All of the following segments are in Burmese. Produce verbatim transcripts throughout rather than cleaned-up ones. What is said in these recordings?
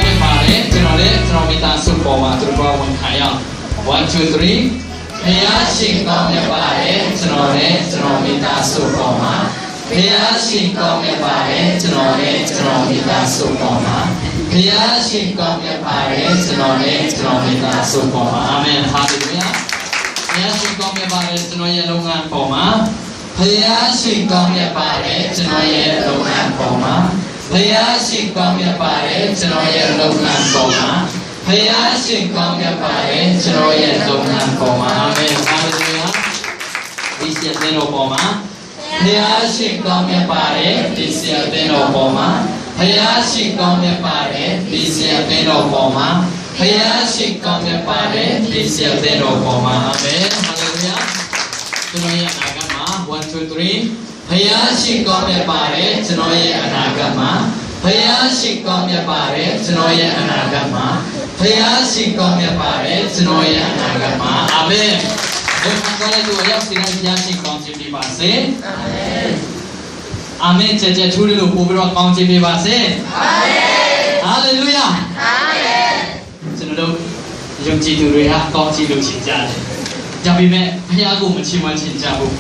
မြတ်ပါတယ်ကျွန်တော်လည်းကျွန်တော်မိသားစုပေါ်မှာသူတို့ကဝန်ခံရအောင် one two three ဖယားရှင်ကောင်းမြတ်ပါတယ်ကျွန်တော်လည်းကျွန်တော်မိသားစုပေါ်မှာဖယားရှင်ကောင်းမြတ်ပါတယ်ကျွန်တော်လည်းကျွန်တော်မိသားစုပေါ်မှာဖယားရှင်ကောင်းမြတ်ပါတယ်ကျွန်တော်လည်းကျွန်တော်မိသားစုပေါ်မှာအာမင်ဟာလေလုယာဖယားရှင်ကောင်းမြတ်ပါတယ်ကျွန်တော်ရဲ့လုပ်ငန်းပေါ်မှာဖယားရှင်ကောင်းမြတ်ပါတယ်ကျွန်တော်ရဲ့လုပ်ငန်းပေါ်မှာဖယားရှင်ကောင်းမြတ်ပါတယ်ကျွန်တော်ရဲ့လုပ်ငန်းပေါ်မှာဖယားရှင်ကောင်းမြတ်ပါတယ်ကျွန်တော်ရဲ့လုပ်ငန်းပေါ်မှာအာမင်ဟာလေလုယာဒီစီအသင်းတော်ပေါ်မှာဖယားရှင်ကောင်းမြတ်ပါတယ်ဒီစီအသင်းတော်ပေါ်မှာဖယားရှင်ကောင်းမြတ်ပါတယ်ဒီစီအသင်းတော်ပေါ်မှာဖယားရှင်ကောင်းမြတ်ပါတယ်ဒီစီအသင်းတော်ပေါ်မှာအာမင်ဟာလေလုယာကျွန်တော်ရဲ့အနာဂတ်မှာone two threeဖယားရှင်ကောင်းမြတ်ပါတယ်ကျွန်တော်ရဲ့အနာဂတ်မှာဖယားရှင်ကောင်းမြတ်ပါတယ်ကျွန်တော်ရဲ့အနာဂတ်မှာဖယားရှင်ကောင်းမြတ်ပါတယ်ကျွန်တော်ရဲ့အနာဂတ်မှာအာမင်ဘုရားကလည်းသူရောက်စီတိုင်းဖယားရှင်ကောင်းချီးပေးပါစေအာမင်အာမင်ကြကြထူးလို့ပို့ပြီးတော့ကောင်းချီးပေးပါစေအာမင်ဟာလေလုယာအာမင်ကျွန်တော်တို့ယုံကြည်သူတွေဟာကောင်းချီးလို့ချင်ကြတယ်ဒါပေမဲ့ဖယားကိုမချီးမွမ်းချင်ကြဘူး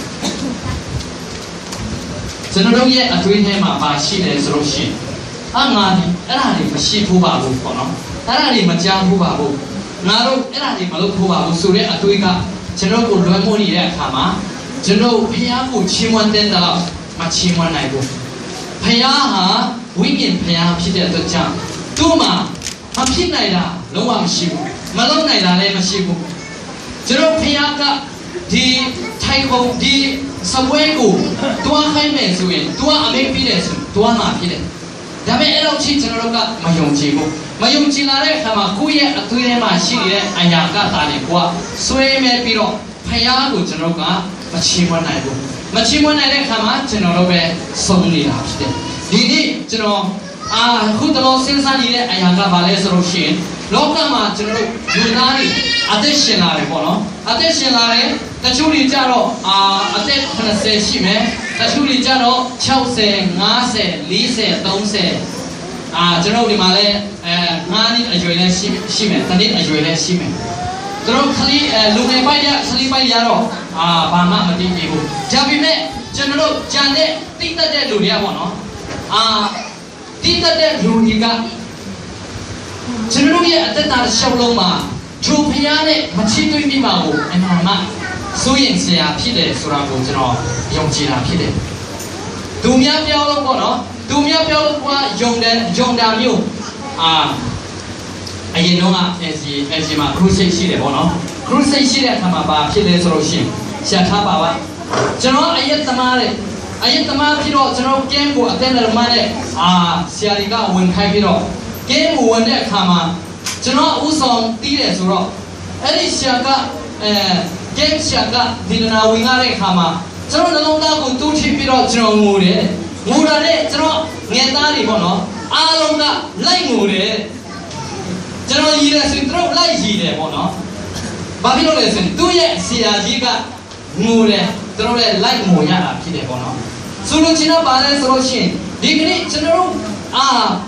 ကျွန်တော်တို့ရဲ့အသွေးထဲမှာပါရှိတယ်ဆိုလို့ရှိရင်အာငါဒီအဲ့ဒါတွေမရှိဘူးပါဘူးပေါ့နော်အဲ့ဒါတွေမကြားဘူးပါဘူးငါတို့အဲ့ဒါတွေမလုပ်ဘူးပါဘူးဆိုတဲ့အသွေးကကျွန်တော်ကိုလွှမ်းမိုးနေတဲ့အခါမှာကျွန်တော်ဖယားကိုချီးမွမ်းတဲ့တော့မချီးမွမ်းနိုင်ဘူးဖယားဟာဝိညာဉ်ဖယားဖြစ်တဲ့အတွက်ကြောင့်သူ့မှာမဖြစ်နိုင်တာလုံးဝမရှိဘူးမလုပ်နိုင်တာလည်းမရှိဘူးကျွန်တော်ဖယားကဒီထိုင်ကုန်ဒီစပွဲကိုတွားခိုင်းမယ်ဆိုရင်တွားအမေပြီးတယ်ဆိုတွားမှာဖြစ်တယ်ဒါပေမဲ့အဲ့လိုချင်းကျွန်တော်တို့ကမယုံကြည်ဘူးမယုံကြည်လာတဲ့အခါမှာကိုယ့်ရဲ့အသွေးထဲမှာရှိနေတဲ့အရာကတာနေကိုကဆွေးမဲ့ပြီးတော့ဖယားကိုကျွန်တော်ကမချီးမွမ်းနိုင်ဘူးမချီးမွမ်းနိုင်တဲ့အခါမှာကျွန်တော်တို့ပဲဆုံးနေတာဖြစ်တယ်ဒီနေ့ကျွန်တော်အာခုတလုံးစဉ်းစားနေတဲ့အရာကဘာလဲဆိုလို့ရှိရင်လောကမှာကျွန်တော်တို့လူသားတွေအသက်ရှင်လာတယ်ပေါ့နော်အသက်ရှင်လာတယ်တချို့တွေကြတော့အာအသက်eightyရှိမယ်တချို့တွေကြတော့sixty fifty forty thirtyအာကျွန်တော်ဒီမှာလဲအဲnineနှစ်အရွယ်လဲရှိရှိမယ်တစ်နှစ်အရွယ်လဲရှိမယ်သူတို့ခလီလူငယ်ပိုက်ရခလီပိုက်ရတော့အာဘာမှမသိသေးဘူးဒါပေမဲ့ကျွန်တော်တို့ဂျန်တဲ့တိတ်တဲ့လူတွေကပေါ့နော်အာတိတ်တဲ့လူတွေကကျွန်တော်ရဲ့အသက်တာရှောက်လုံးမှာသူဖျားနဲ့မချီးသွင်းမိမှာကိုအမှန်မှစိုးရင်ဆရာဖြစ်တယ်ဆိုတာကိုကျွန်တော်ယုံကြည်တာဖြစ်တယ်သူများပြောလို့ပေါ့နော်သူများပြောလို့ကယုံတယ်ယုံတာမျိုးအာအရင်တော့အဲစီအဲစီမှာခရုစိတ်ရှိတယ်ပေါ့နော်ခရုစိတ်ရှိတဲ့အခါမှာဘာဖြစ်လဲဆိုလို့ရှိရင်ရှာထားပါပါကျွန်တော်အယက်သမားတဲ့အယက်သမားပြီးတော့ကျွန်တော်ကင်းကိုအသက်နဲ့မှတဲ့အာဆရာကြီးကဝင်ခိုင်းပြီးတော့ကင်းကိုဝင်တဲ့အခါမှာကျွန်တော်ဥဆောင်တီးတယ်ဆိုတော့အဲ့ဒီဆရာကအဲကင်းဆရာကဒီနာဝင်လာတဲ့အခါမှာကျွန်တော်နှလုံးသားကိုတူးထိပ်ပြီးတော့ကျွန်တော်ငိုတယ်ငိုတာနဲ့ကျွန်တော်ငယ်သားတွေပေါ့နော်အားလုံးကလိုက်ငိုတယ်ကျွန်တော်ရည်ရဆိုသူတို့လိုက်ရည်တယ်ပေါ့နော်ဘာဖြစ်လို့လဲဆိုရင်သူ့ရဲ့ဆရာကြီးကငိုတယ်သူတို့လည်းလိုက်ငိုရတာဖြစ်တယ်ပေါ့နော်ဆိုလို့ချင်းတော့ပါလဲဆိုလို့ရှိရင်ဒီကနေ့ကျွန်တော်တို့အာ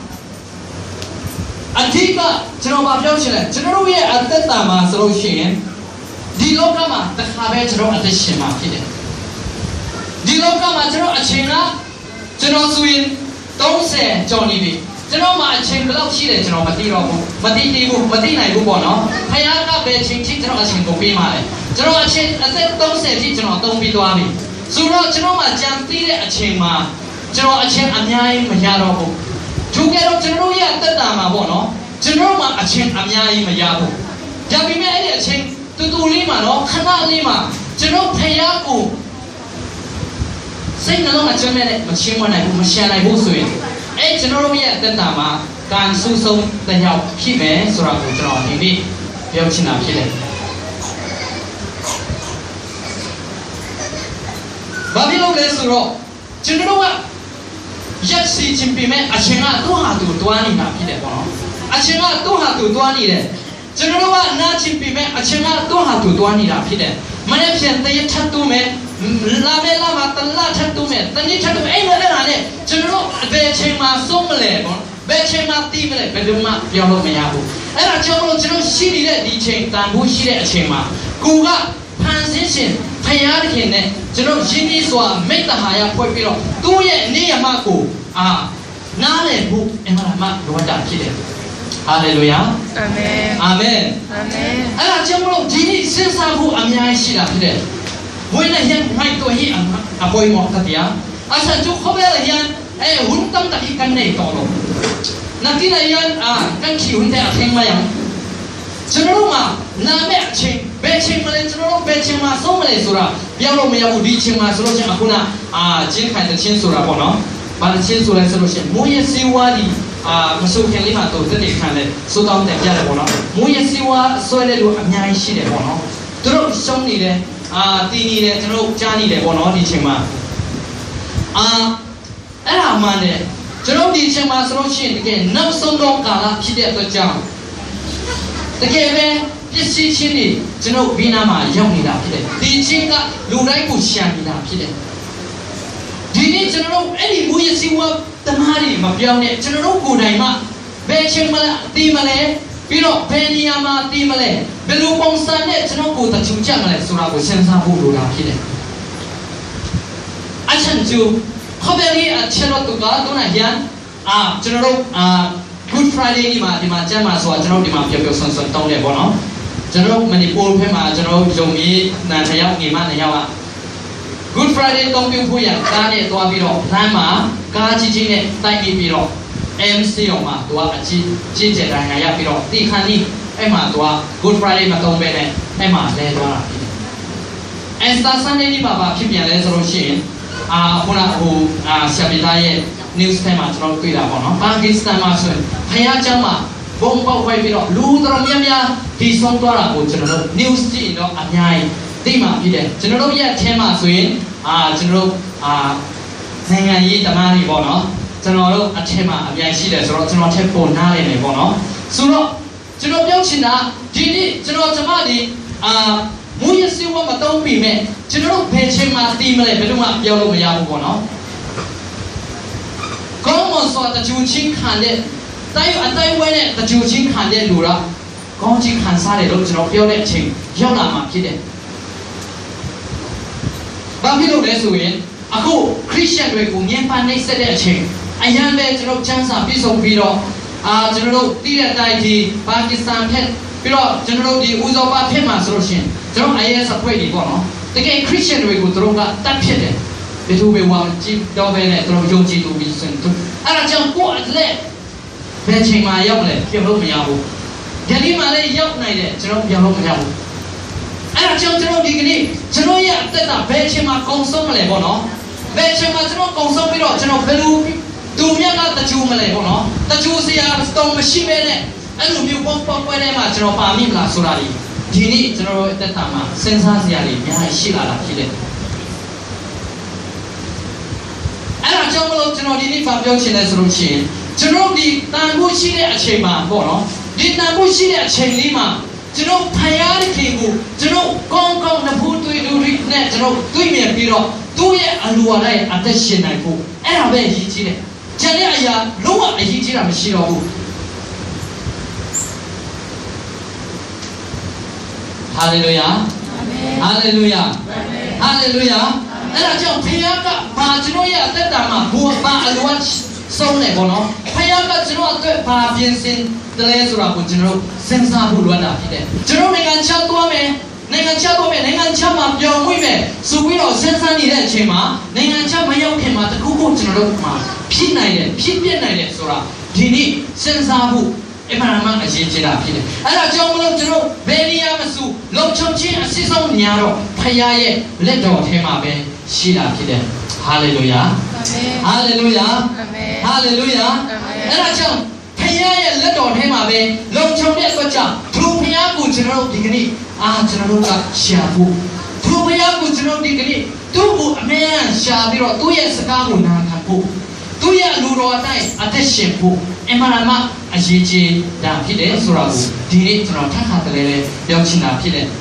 အဓိကကျွန်တော်ပြောချင်တယ်ကျွန်တော်တို့ရဲ့အသက်တာမှာဆိုလို့ရှိရင်ဒီလောကမှာတစ်ခါပဲကျွန်တော်အသက်ရှင်မှာဖြစ်တယ်ဒီလောကမှာကျွန်တော်အချိန်ကကျွန်တော်ဆိုရင်thirtyကျော်နေပြီကျွန်တော်မှာအချိန်ဘယ်လောက်ရှိတယ်ကျွန်တော်မသိတော့ဘူးမသိသေးဘူးမသိနိုင်ဘူးပေါ့နော်ဖခင်ကပဲချိန်ချင်းကျွန်တော်အချိန်ကိုပေးပါလေကျွန်တော်အချိန်အသက်thirtyထိကျွန်တော်သုံးပြီးသွားပြီဆိုတော့ကျွန်တော်မှာကြံသေးတဲ့အချိန်မှာကျွန်တော်အချိန်အများကြီးမရတော့ဘူးသူကတော့ကျွန်တော်ရဲ့တက်တာမှာပေါ့နော်ကျွန်တော်မှာအချင်းအများကြီးမရဘူးဒါပေမဲ့အဲ့ဒီအချင်းတူတူလေးမှာနော်ခဏလေးမှာကျွန်တော်ဖယားကိုစိတ်နှလုံးမှာကျွမ်းမဲ့မချင်းမနိုင်ဘူးမရှမ်းနိုင်ဘူးဆိုရင်အဲ့ကျွန်တော်ရဲ့တက်တာမှာကန်ဆူဆုံးတဲ့ရောက်ဖြစ်မယ်ဆိုတာကိုကျွန်တော်ဒီနေ့ပြောချင်တာဖြစ်တယ်ဘာဖြစ်လို့လဲဆိုတော့ကျွန်တော်ကရက်စီချင်းပြမယ်အချင်းကတော့ဟာသူတွားနေတာဖြစ်တယ်ပေါ့နော်အချင်းကတော့ဟာသူတွားနေတယ်ကျွန်တော်ကနားချင်းပြမယ်အချင်းကတော့ဟာသူတွားနေတာဖြစ်တယ်မနေ့ပြန်တရက်ထပ်တူးမယ်လာမဲလာမတလာထပ်တူးမယ်တနေ့ထပ်တူးအဲ့မဲ့အဲ့ဒါနဲ့ကျွန်တော်အဘယ်ချိန်မှာဆုံးမလဲပေါ့ 배 책마 띠면 배동마 뼈로매하고 에라 저로 저로 시리의 이책 담보 시리의 책마 구가 판신신 파야르겠네 저로 진이소와 메타하야 포비로 또의 니야마고 아 나를 부 에마라마 로다 기대 할렐루야 아멘 아멘 아멘 에라 저로 진이 세상부 암야시라 그래 뭐이나 현 마이도 히 아보이 먹다디야 아사 저 코베라 현 에 운담 다기 간네 또로 나기나 현 아 간키 운데 아행마양 저로마 남의 책 배책만에 저로 배책만 소만에 소라 비아로 미야고 리책만 소로시 아구나 아 진카이의 친소라 보노 바로 친소라 소로시 모의 시와리 아 무속행리만 또 뜻이 칸네 소다운 때 비아래 보노 모의 시와 소에도 암야이 시래 보노 들어 성리래 아 띠니래 저로 짜니래 보노 리책만 아 에라 만데 저로 리책만 소로시 이게 남성동 가라 피대 것장တကယ်ပဲပစ္စည်းချင်းတွေကျွန်တော်ဘီနာမှာရောက်နေတာဖြစ်တယ်ဒီချင်းကလူတိုင်းကိုရှာနေတာဖြစ်တယ်ဒီနေ့ကျွန်တော်တို့အဲ့ဒီမူရစီဝါတမားတွေမပြောင်းနဲ့ကျွန်တော်တို့ကိုယ်တိုင်မှဘယ်ချင်းမလဲတီးမလဲပြီးတော့ဘယ်နေရာမှာတီးမလဲဘယ်လိုပုံစံနဲ့ကျွန်တော်ကိုယ်တချူချက်မလဲဆိုတာကိုစဉ်းစားဖို့လိုတာဖြစ်တယ်အချန်ကျူခေါ်တယ်အချက်တော့ကတော့နာဟန်အာကျွန်တော်တို့အာ Good Friday นี่มาဒီမှာကျမ်းမှာဆိုတာကျွန်တော်ဒီမှာပြောပြောဆွန်ဆွန်တောင်းတယ်ပေါ့နော်ကျွန်တော်မနီပူဖက်မှာကျွန်တော်ယုံကြည်နားရောက်နေမှနေရောက်က Good Friday တောင်းပြဖို့ရကားနဲ့သွားပြီးတော့လမ်းမှာကားကြီးကြီးနဲ့တိုက်ပြီးပြီးတော့ M C အောင်မှာသူကအကြီးကြီးကျယ်တိုင်းရပြီးတော့ဒီခါနီးအဲ့မှာသူက Good Friday မတုံးပဲနဲ့အဲ့မှာလဲသွားတာဖြစ်တယ်။ Easter Sunday นี่မှာဖြစ်ပြန်လဲဆိုလို့ရှိရင်အာခုနဟိုအာဆရာပိသားရဲ့news ထဲမှာကျွန်တော်တွေ့တာပေါ့နော်ပါကစ္စတန်မှာဆိုရင်ဖယားကျောင်းမှာဘုံပေါက်ခွဲပြီးတော့လူတော်များများဒီဆုံးသွားတာကိုကျွန်တော်တို့ news ကြည့်တော့အများကြီးသိမှဖြစ်တယ်ကျွန်တော်တို့ရဲ့အထဲမှာဆိုရင်အာကျွန်တော်တို့အာနိုင်ငံရေးသမားတွေပေါ့နော်ကျွန်တော်တို့အထဲမှာအများကြီးရှိတယ်ဆိုတော့ကျွန်တော်ထက်ပိုနားလည်နေပေါ့နော်ဆိုတော့ကျွန်တော်ပြောချင်တာဒီနေ့ကျွန်တော်ကျမတွေအာမူရစီဝမတုံးပြီမဲ့ကျွန်တော်တို့ဘယ်ချိန်မှာသိမလဲဘယ်တော့မှပြောလို့မရဘူးပေါ့နော်ကောင်းမွန်စွာတကြူချင်းခံတဲ့တိုင်းအတိုင်းဝဲနဲ့တကြူချင်းခံတဲ့လူတော့ကောင်းချင်းခံစားတယ်လို့ကျွန်တော်ပြောတဲ့အချိန်ရောက်လာမှဖြစ်တယ်။ဘာဖြစ်လို့လဲဆိုရင်အခုခရစ်ယာန်တွေကိုမြင်ပန်းနေဆက်တဲ့အချိန်အရန်ပဲကျွန်တော်ချမ်းသာပြည့်စုံပြီးတော့အာကျွန်တော်တို့တည်တဲ့အတိုင်းဒီပါကစ္စတန်ဖက်ပြီးတော့ကျွန်တော်တို့ဒီဥဇောပါဖက်မှာဆိုလို့ရှိရင်ကျွန်တော် I A S အဖွဲ့တွေပေါ့နော်တကယ်ခရစ်ယာန်တွေကိုသူတို့ကတတ်ဖြစ်တယ်ဘယ်သူပဲဝါကြည့်တော့ပဲနဲ့တို့ယုံကြည်သူပြီးစင်သူအဲ့ဒါကြောင့်ကိုယ့်အလက်ဘယ်ချိန်မှရောက်လဲပြောလို့မရဘူးဒီနေ့မှလည်းရောက်နိုင်တယ်ကျွန်တော်ပြောလို့မရဘူးအဲ့ဒါကြောင့်ကျွန်တော်ဒီကနေ့ကျွန်တော်ရဲ့အသက်တာဘယ်ချိန်မှကုံဆုံးမလဲပေါ့နော်ဘယ်ချိန်မှကျွန်တော်ကုံဆုံးပြီးတော့ကျွန်တော်ဘယ်လိုသူမြတ်ကတကြူမလဲပေါ့နော်တကြူစရာတော့မရှိပဲနဲ့အဲ့လိုမျိုးပေါ့ပေါ့ပွဲထဲမှာကျွန်တော်ပါမိမလားဆိုတာဒီဒီနေ့ကျွန်တော်ရဲ့အသက်တာမှာစဉ်းစားစရာတွေအများကြီးရှိလာတာဖြစ်တယ်အဲ့ဒါကြောင့်မလို့ကျွန်တော်ဒီနေ့ဗာပြောချင်တယ်ဆိုလို့ရှိရင်ကျွန်တော်ဒီတန်ဖိုးရှိတဲ့အချိန်မှာပေါ့နော်ဒီတန်ဖိုးရှိတဲ့အချိန်လေးမှာကျွန်တော်ဖယားခင်ကိုကျွန်တော်ကောင်းကောင်းနဖို့တွေ့တွေ့နဲ့ကျွန်တော်တွေ့မြင်ပြီးတော့သူ့ရဲ့အလိုအလိုက်အသက်ရှင်နိုင်ဖို့အဲ့ဒါပဲအရေးကြီးတယ်။ကျန်တဲ့အရာလုံးဝအရေးကြီးတာမရှိတော့ဘူး။ Hallelujah. Amen. Hallelujah. Amen. Hallelujah. အဲ့ဒါကြောင့်ဖယားကဘာကျွန်တော်ရဲ့အသက်တာမှာဘူဘာအလွတ်ဆုံးနေပေါ့နော်ဖယားကကျွန်တော်အတွက်ဘာပြင်ဆင်တယ်လဲဆိုတာကိုကျွန်တော်စဉ်းစားဖို့လိုတာဖြစ်တယ်ကျွန်တော်နိုင်ငံခြားသွားမယ်နိုင်ငံခြားသွားမယ်နိုင်ငံခြားမှာပြောင်းဝင်မယ်ဆိုပြီးတော့စဉ်းစားနေတဲ့အချိန်မှာနိုင်ငံခြားမရောက်ခင်မှာတခုခုကျွန်တော်တို့မှာဖြစ်နိုင်တယ်ဖြစ်ပြနိုင်တယ်ဆိုတာဒီနေ့စဉ်းစားဖို့အမှန်မှန်အရေးကြီးတာဖြစ်တယ်အဲ့ဒါကြောင့်မလို့ကျွန်တော်ဘယ်နေရာမဆိုလုံခြုံခြင်းအစစ်ဆုံးနေရာတော့ဖယားရဲ့လက်တော်ထဲမှာပဲရှိတာဖြစ်တယ်ဟာလေလုယာအာမင်ဟာလေလုယာအာမင်ဟာလေလုယာအာမင်အဲ့ဒါကြောင့်ဖယားရဲ့လက်တော်ထဲမှာပဲလုံခြုံတဲ့အတွက်ကြောင့်သူဖယားကိုကျွန်တော်တို့ဒီကနေ့အာကျွန်တော်တို့ကရှာဖို့သူဖယားကိုကျွန်တော်ဒီကနေ့သူ့ကိုအမြဲတမ်းရှာပြီးတော့သူ့ရဲ့စကားကိုနားခံဖို့သူ့ရဲ့လူတော်အတိုင်းအသက်ရှင်ဖို့အမှန်မှအရေးကြီးတာဖြစ်တယ်ဆိုတော့ဒီနေ့ကျွန်တော်ထပ်ခါတလဲလဲပြောချင်တာဖြစ်တယ်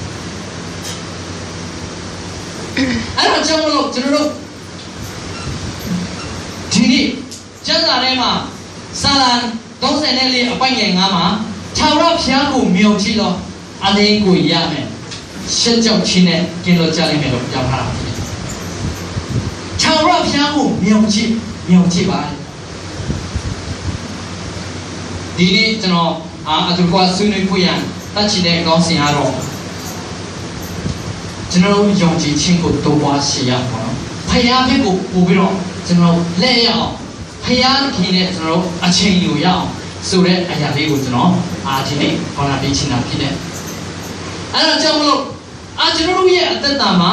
အဲ့တော့ကျွန်တော်တို့ကျွန်တော်တို့ဒီနေ့ကျမ်းစာထဲမှာซาลานต้องเสนอเลยไปยังไงมาชาวราพิยากูมีเอาจีโร่อะไรกูยาเมเชื่อเจ้าชินเนกินโลจาริเมโลยาพาชาวราพิยากูมีเอาจีมีเอาจีไปดีนี้จะนออาอัตุกว่าสุนัยผู้ยังตัดชินเนก้องสิงหารอจะนอยงจีชิงกูตัวว่าเสียก่อนพยายามให้กูปูไปรอจะนอเลี้ยพยายามที่เนี่ยจะนออาเชียงอยู่ยาวสุดเลยอายาลีกูจะนออาทีนี้พอนาบิชินาพี่เนี่ยอันนั้นจะมาลงอาจะนอรู้ยังอัตตามา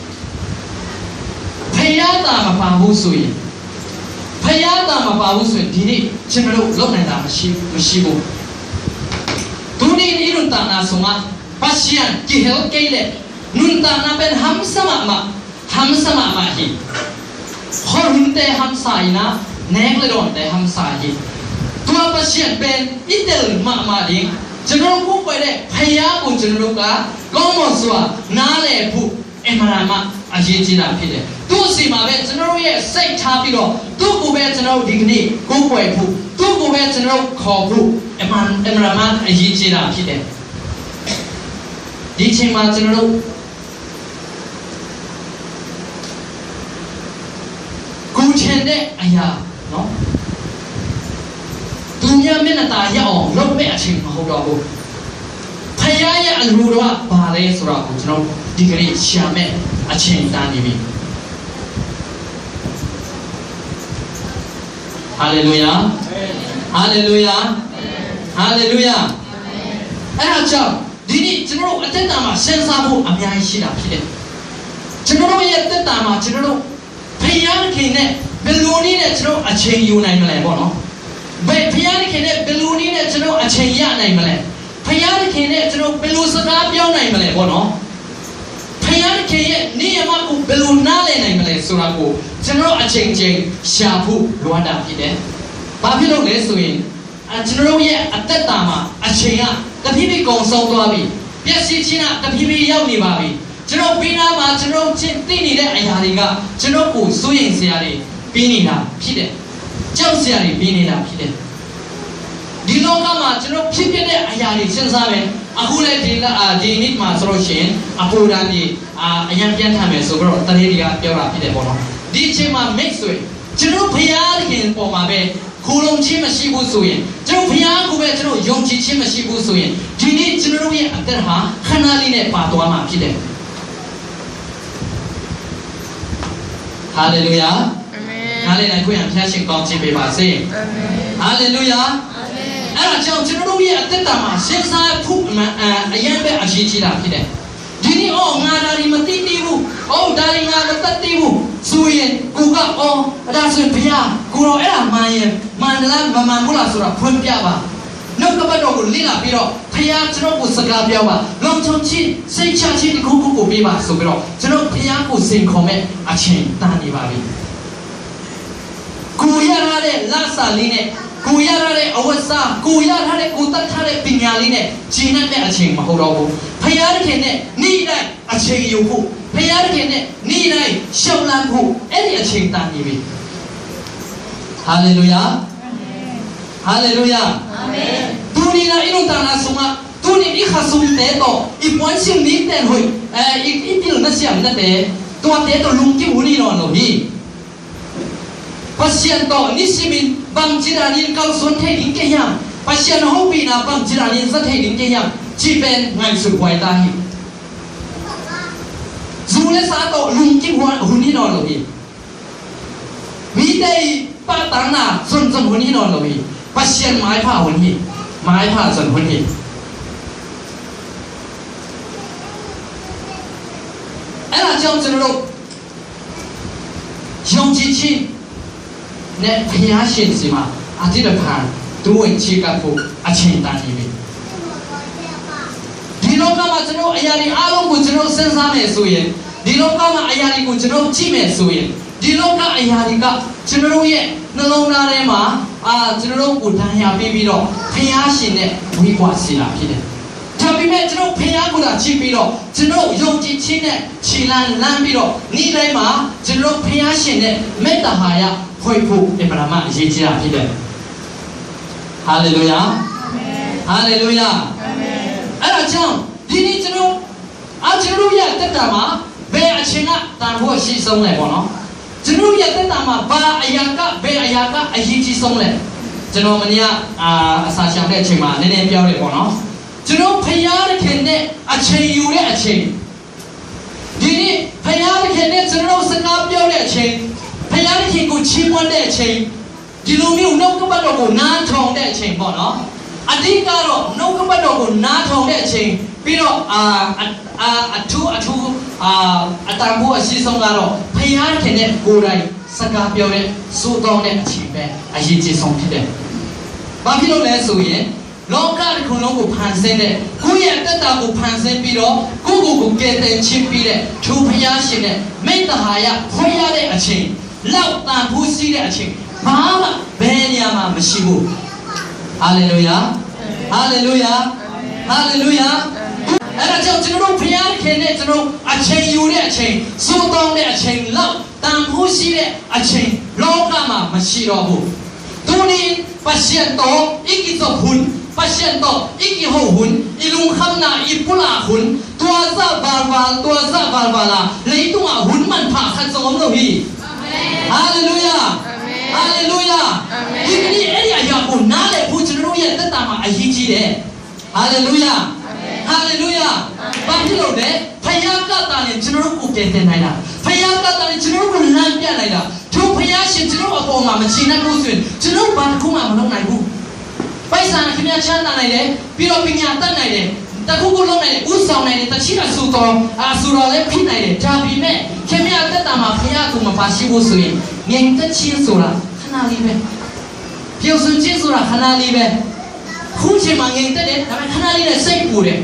พยายามตามมาพาหูสุยพยายามตามมาพาหูสุยทีนี้จะนอรู้ลบในตาไม่ชิไม่ชิบุตัวนี้นี่รุ่นตาหน้าสงฆ์ปัศยันกี่เฮลเกย์เลยนุ่นตาหน้าเป็นฮัมสมามาฮัมสมามาฮีคนหุ่นเตะฮัมสายนะเนกเลยโดนเตะฮัมสายตัวปัศยันเป็นอิตาลีมามาดิจะรู้กูไปเลยพยายามกูจะรู้กะก้องมันสัวน่าเล่ผู้เอ็มรามาอาชีพจีน่าพี่เลยตัวสิมาเป็นจะรู้ยังเซ็กชาพี่โร่ตัวกูเป็นจะรู้ดีกนี่กูไปผู้ตัวกูเป็นจะรู้ขอผู้เอ็มราเอ็มรามาอาชีพจีน่าพี่เลยดีเช่นมาจะรู้กูเช่นเด็กอายาเนาะดุนยาไม่น่าตายอ่อนลบไม่อาชิมมาหัวเราพยายามรู้ว่าบาเลสุรากูจะรู้ดีกรีเชื่อไหมอาชิมตานีบีฮาเลลูยาฮาเลลูยาฮาเลลูยาไอ้อาจารย์ดีนี่จะรู้อัตตามาเซนซาบูอามีอะไรสิล่ะพี่เด็กจะรู้ว่าอัตตามาจะรู้พยายามแค่เนี่ยเบลูนี่เนี่ยจะรู้อาชิมอยู่ในมาเลยบ่เนาะเบพยานแค่เนี่ยเบลูนี่เนี่ยจะรู้อาชีพยาไหนมาเลยพยานแค่เนี่ยจะรู้เบลูสกาเปียวไหนมาเลยบ่เนาะพยานแค่เนี่ยนี่ยังมากูเบลูน่าเลยไหนมาเลยสุรากูจะรู้อาชีพจริงชาบูล้วนดาพี่เด้บาพี่ลูกเลยสุยอาจะรู้ยังอัตตามาอาชีพอะกับพี่พี่กองสองตัวบีเปียสิชินะกับพี่พี่ยาวนี่บาบีจะรู้ปีน้ามาจะรู้ชิ้นตีนี่ได้อายาลีกะจะรู้กูสุยเสียเลยปีนี่นะพี่เด้เจ้าเสียรีปีนี้นะพี่เด็กดีโลกามาจะรู้พี่เป็นเนี่ยอายาลีเช่นซ้ำเองอากูเลยดีละดีนิดมาสโลเชนอากูรันดีอาอยางเพียนทำเองสุกรตอนนี้ดีกันเดี๋ยวเราพี่เด็กบอกเนาะดีเช่นมาเม็กซ์ด้วยจะรู้พยานเห็นพอมาเป็นคูลงชิมชิบุสุยจะรู้พยานกูเป็นจะรู้ยงชิชิมชิบุสุยทีนี้จะรู้ยังอัตราขนาดนี้เนี่ยปาตัวมาพี่เด็กฮาเลลูยาฮาเลลูยาคุยกันแค่สิ่งกองจีบไปสิฮาเลลูยาအဲ့ဒါကြောင့်ကျွန်တော်တို့ရဲ့အသက်တာမှာစဉ်းစားဖို့အရင်ပဲအရေးကြီးတာဖြစ်တယ်ဒီနေ့အော်ငါဒါဒီမသိသိဘူးအော်ဒါဒီငါမသိသိဘူးဆိုရင်ကိုကအော်အဲ့ဒါဆိုရင်ဘုရားကိုတော့အဲ့ဒါမှန်ရင်မှန်လားမမှန်ဘူးလားဆိုတာဖွင့်ပြပါနှုတ်ကပတ်တော်ကိုလေ့လာပြီးတော့ဘုရားကျွန်တော်ကိုစကားပြောပါလုံခြုံခြင်းစိတ်ချခြင်းဒီခုခုကိုပေးပါဆိုပြီးတော့ကျွန်တော်ဘုရားကိုစင်ခေါ်မဲ့အချိန်တန်နေပါပြီကိုရရတဲ့လဆာလေးနဲ့ကိုရရတဲ့အဝတ်စားကိုရရတဲ့ကိုတတ်ထားတဲ့ပညာလေးနဲ့ဂျင်းတဲ့အချိန်မဟုတ်တော့ဘူးဖယားခင်နဲ့နေ့တိုင်းအချိန်ယူဖို့ဖယားခင်နဲ့နေ့တိုင်းရှောက်လန်းဖို့အဲ့ဒီအချိန်တန်နေပြီဟာလေလုယာဟာလေလုယာအာမင်သူနီနာအင်းတနာဆုမသူနီဒီခါဆုတဲ့တော့ဒီပွင့်ရှင်နေတဲ့ဟိုအဲဒီဒီလမရှိအောင်တဲ့ตัวเตะตัวลุงกิ้วนี่นอนหนูพี่Pasien to ni simin bang jiranin kau sun thei ding ke yam pasien ho pi na bang jiranin sa thei ding ke yam chi ben ngai su kwai ta hi zu le sa to lung ki hwa hun hi no lo hi mi dei pa tang na sun sun hun hi no lo hi pasien mai pha hun hi mai pha sun hun hi ai la chong chun ro yong chi chiเนี่ยพยาเช่นสิมาอาทิตย์ผ่านตัวเองชีกับผู้อาชีพตานีบีดีโลกามาจะรู้อายาลีอารมณ์กูจะรู้เส้นสายเมสุยดีโลกามาอายาลีกูจะรู้จีเมสุยดีโลกาอายาลีก็จะรู้เย่นลงนาเรมาอ่าจะรู้กูทายาบีบีโร่พยาเช่นเนี่ยวิกว่าสิลาพี่เนี่ยถ้าพี่แม่จะรู้พยากูละชีบีโร่จะรู้ยงจีชินเนี่ยชีลันลันบีโร่นี่เลยมาจะรู้พยาเช่นเนี่ยเมตตาหายาค่อยพูดเอ็มรามาเยจิราพี่เด็ก 할렐루야 할렐루야 알았죠? 디니 저로 아 저로야 됐다마 배 아침아 단호 시성래 보노 저로야 됐다마 바 아야가 배 아야가 아히지 성래 저로 뭐냐 아 아사시앙의 책마 내내ပြောတယ်ပေါ့နော်ကျွန်တော်ဖယားတခင်နဲ့အချိန်ယူတဲ့အချိန်ဒီနေ့ဖယားတခင်နဲ့ကျွန်တော်စကားပြောတဲ့အချိန်ဖယားတခင်ကိုချီးမွမ်းတဲ့အချိန်ဒီလိုမျိုးနှုတ်ကပတ်တော်ကိုနားထောင်တဲ့အချိန်ပေါ့နော်အဓိကတော့နှုတ်ကပတ်တော်ကိုနားထောင်တဲ့အချိန်ပြီးတော့အာအာအထူးအထူးအာအတန်ဖို့အရှိဆုံးကတော့ဖယားတခင်နဲ့ကိုယ်တိုင်စကားပြောတဲ့စိုးတောင်းတဲ့အချိန်ပဲအရေးကြီးဆုံးဖြစ်တယ်ဘာဖြစ်လို့လဲဆိုရင်လောကတစ်ခုလုံးကိုဖန်ဆင်းတဲ့ကိုယ့်ရဲ့အတ္တကိုဖန်ဆင်းပြီးတော့ကိုယ့်ကိုယ်ကိုကယ်တင်ခြင်းပြီးတဲ့သူဖျားရှင်တဲ့မိတ္တဟာယဖွင့်ရတဲ့အချိန်လောက်တန်ဖိုးရှိတဲ့အချိန်ဘာမှဘယ်နေရာမှာမရှိဘူးဟာလေလုယာဟာလေလုယာဟာလေလုယာအဲ့ဒါကြောင့်ကျွန်တော်တို့ဖျားခင်နဲ့ကျွန်တော်အချိန်ယူတဲ့အချိန်စိုးတောင်းတဲ့အချိန်လောက်တန်ဖိုးရှိတဲ့အချိန်လောကမှာမရှိတော့ဘူးသူนี่ปัจเจียนโตอีกิจหุนปัจเจียนโตอีกิโหหุนอีลุงคำนาอีปุลาหุนตัวซาบาลวาตัวซาบาลวาลาเลยตัวหุนมันผ่าขัดสมเราฮีฮาเลลูยาฮาเลลูยาทีนี้เอ็ดีอยากพูดน่าเลยพูดฉันรู้ยังแต่ตามมาไอ้ฮีจีเด้ฮาเลลูยาฮาเลลูยาบางทีเราเด้พยากาตาเนี่ยฉันรู้กูเก่งแต่ไหนล่ะพยากาตาเนี่ยฉันรู้กูลังเปียไหนล่ะทุกพยาရှင်ကျွန်တော်အပေါ်မှာမချနိုင်ဘူးဆိုရင်ကျွန်တော်ဘာတစ်ခုမှမလုပ်နိုင်ဘူးပိုက်ဆံခင်ဗျာချမ်းသာနိုင်တယ်ပြီးတော့ပညာတတ်နိုင်တယ်တခုခုလုပ်နိုင်တယ်ဥဆောင်နိုင်တယ်တချိအဆူတော်အဆူတော်လည်းဖြစ်နိုင်တယ်ဒါပေမဲ့ခင်ဗျာတက်တာမှာဖျားသူမပါရှိဘူးဆိုရင်ငြိမ်သက်ခြင်းဆိုတာခဏလေးပဲပြုံးစွခြင်းဆိုတာခဏလေးပဲခုချိန်မှာငြိမ်သက်တယ်ဒါပေမဲ့ခဏလေးနဲ့စိတ်ပူတယ်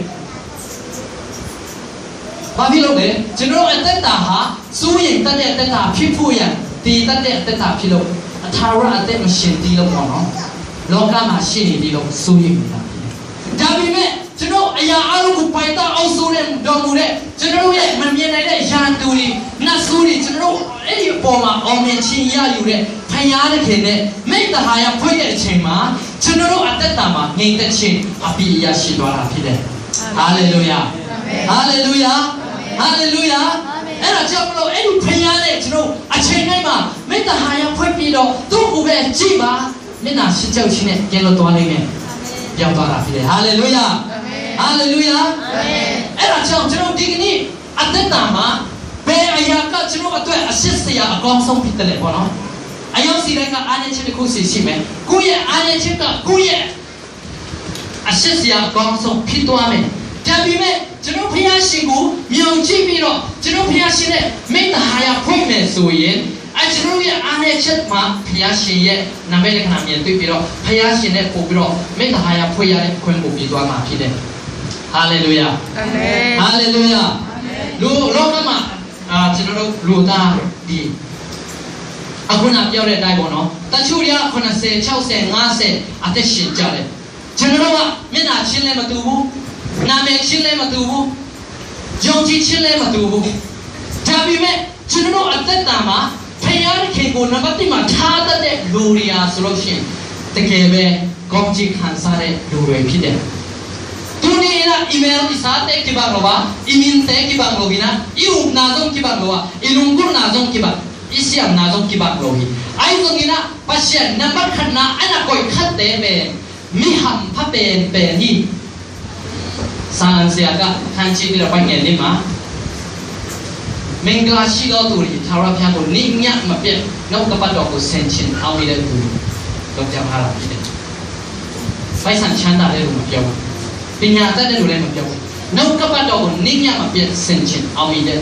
ဘာဖြစ်လို့လဲကျွန်တော်အသက်တာဟာစိုးရိမ်တတ်တဲ့အသက်တာဖြစ်ဖို့ရဒီတတ်တဲ့အသက်တာဖြစ်လို့အထာဝရအသက်မရှင်သေးလို့ပေါ့နော်လောကမှာရှိနေသေးလို့စိုးရိမ်နေတာဒါပေမဲ့ကျွန်တော်အရာအလုံးကိုပိုင်တာအောင်ဆိုတဲ့တော်မူတဲ့ကျွန်တော်ရဲ့မမြင်နိုင်တဲ့ယာတူတွေနတ်ဆိုးတွေကျွန်တော်အဲ့ဒီအပေါ်မှာအောင်မြင်ခြင်းရယူတဲ့ဖယားတဲ့ခင်နဲ့မိတ္တဟာယဖွင့်တဲ့အချိန်မှာကျွန်တော်အသက်တာမှာငြိမ်သက်ခြင်းအပြည့်အရရှိသွားတာဖြစ်တယ်ဟာလေလုယာဟာလေလုယာဟာလေလုယာအဲ့ဒါကြောင့်မလို့အဲ့ဒီဖယားနဲ့ကျွန်တော်အချိန်တိုင်းမှာမိတ္တဟာယဖွင့်ပြီးတော့သူ့ကိုပဲကြည့်ပါမျက်နှာရှိကြောက်ခြင်းနဲ့ကျဲလို့သွားနိုင်တယ်ရောက်သွားတာဖြစ်တယ်ဟာလေလုယာဟာလေလုယာအဲ့ဒါကြောင့်ကျွန်တော်ဒီကနေ့အသက်တာမှာဘယ်အရာကကျွန်တော်အတွက်အစစ်စရာအကောင်းဆုံးဖြစ်တယ်လေပေါ့နော်အယောစီတိုင်းကအားနည်းချက်တစ်ခုစီရှိမယ်ကိုယ့်ရဲ့အားနည်းချက်ကကိုယ့်ရဲ့အစစ်စရာအကောင်းဆုံးဖြစ်သွားမယ်ဒါပေမဲ့ကျွန်တော်ဖျားရှင်ကိုမြုံကြည့်ပြီးတော့ကျွန်တော်ဖျားရှင်နဲ့မိတ္တဟာယဖွင့်မယ်ဆိုရင်အဲကျွန်တော်ရဲ့အားနည်းချက်မှာဖျားရှင်ရဲ့နာမည်နဲ့ခဏမြင်တွေ့ပြီးတော့ဖျားရှင်နဲ့ပို့ပြီးတော့မိတ္တဟာယဖွင့်ရတဲ့ခွင့်ကိုပြီးသွားမှာဖြစ်တယ်ဟာလေလုယာအာမင်ဟာလေလုယာလူလောကမှာအာကျွန်တော်တို့လူသားဒီအခုနပြောတဲ့အတိုင်းပေါ့နော်တချို့တွေကခုနစ်ဆယ် ၆၀ ၅၀အသက်ရှင်ကြတယ်ကျွန်တော်တို့ကမျက်နှာချင်းလည်းမတူဘူးနာမည်ချင်းလည်းမတူဘူးယုံကြည်ချင်းလည်းမတူဘူးဒါပေမဲ့ကျွန်တော်အသက်တာမှာဖယားခင်ကိုနံပါတ်တစ်မှာထားတတ်တဲ့လူတွေအားဆိုလို့ရှိရင်တကယ်ပဲကောင်းချီးခံစားတဲ့လူတွေဖြစ်တယ်သူနေလားအီမေးလ်စာတဲ့ကိဘာလောပါအီမင်တဲ့ကိဘာလောဘီနာအီဥနာဇုံကိဘာလောပါအီလုံကုနာဇုံကိဘာအီဆီယမ်နာဇုံကိဘာလောဘီအိုင်ဇုံကနာပတ်ရှင်နံပါတ်ခဏအနာကိုခတ်တဲ့ပဲမိဟမ်ဖပန်ပန်နီဆန်စရာကခန်းချီပြီးတော့ပိုင်းငယ်လေးမှာမင်္ဂလာရှိသောသူတွေသာရဖျားကိုနိညမပြတ်နောက်ကပတ်တော်ကိုဆင်ခြင်အောင်နေတဲ့သူတို့ကြောင့်ဟာဖြစ်တယ်။ဖိုက်ဆန်ချမ်းသာတဲ့လူမပြောဘူး။ပညာတတ်တဲ့လူလည်းမပြောဘူး။နောက်ကပတ်တော်ကိုနိညမပြတ်ဆင်ခြင်အောင်နေတဲ့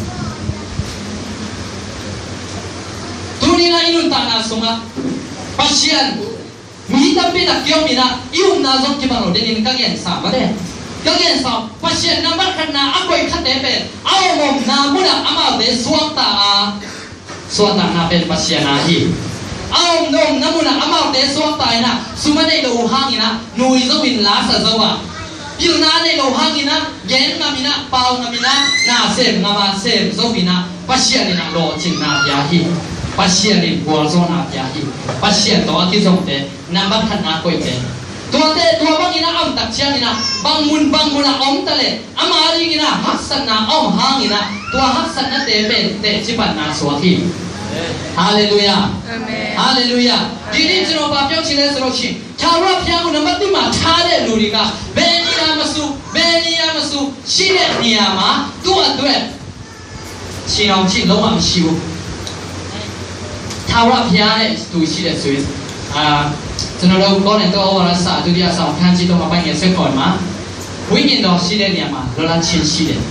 သူတွေနဲ့ယုံတာနာဆုံးကပတ်ရှင်မိတပ်ပြတဲ့ကြောင့်မိနာယုံနာဆုံးကြပါလို့တင်းကကြင်စားပါတယ်။ကဲ့ဆောပရှင်နံပါတ်ခဏအကွေခတ်တဲ့ပဲအော်မနာမနာအမတဲ့စွမ်းတာစွမ်းတာနာပဲပရှင်နာဟိအော်နုံနမနာအမတဲ့စွမ်းတာနာစုမနေလို့ဟာငိနာနူရီစုံမင်လာဆဇောပါပြုနာနေလို့ဟာငိနာဂဲနမီနာပေါငမီနာနာဆေငမဆေဇောမီနာပရှင်နာလောချင်နာပြာဟိပရှင်နေဘောဇောနာပြာဟိပရှင်တော့အကိဆုံးတဲ့နံပါတ်ခဏကွေပဲตัวเตะตัวบางอินะอ้อมตักเชียงินะบางมุนบางมุนอ้อมตะเลอามารีกินะฮักสันนาอ้อมหางินะตัวฮักสันนั่นเตะเป็นเตะจิบันนาสวาทีฮาเลลูยาฮาเลลูยาဒီနေ့ကျွန်တော်ဗာပြောချင်လဲဆိုလို့ရှိရင်သာရဘုရားကိုနံပါတ်တစ်မှာထားတဲ့လူတွေကဘယ်နေရာမဆိုဘယ်နေရာမဆိုရှိတဲ့နေရာမှာသူ့အတွက်ရှင်အောင်ကြည့်လုံးဝမရှိဘူးသာရဘုရားနဲ့သူရှိတဲ့ဆိုရင်အာကျွန်တော်တို့ကောနဲ့တော့ဝါရစာဒုတိယဆောင်ခန်းကြီးတော့မပိုင်ငယ်ဆက်ခေါ်မှာဝိညာဉ်တော်ရှိတဲ့နေရာမှာလောလချင်းရှိတယ်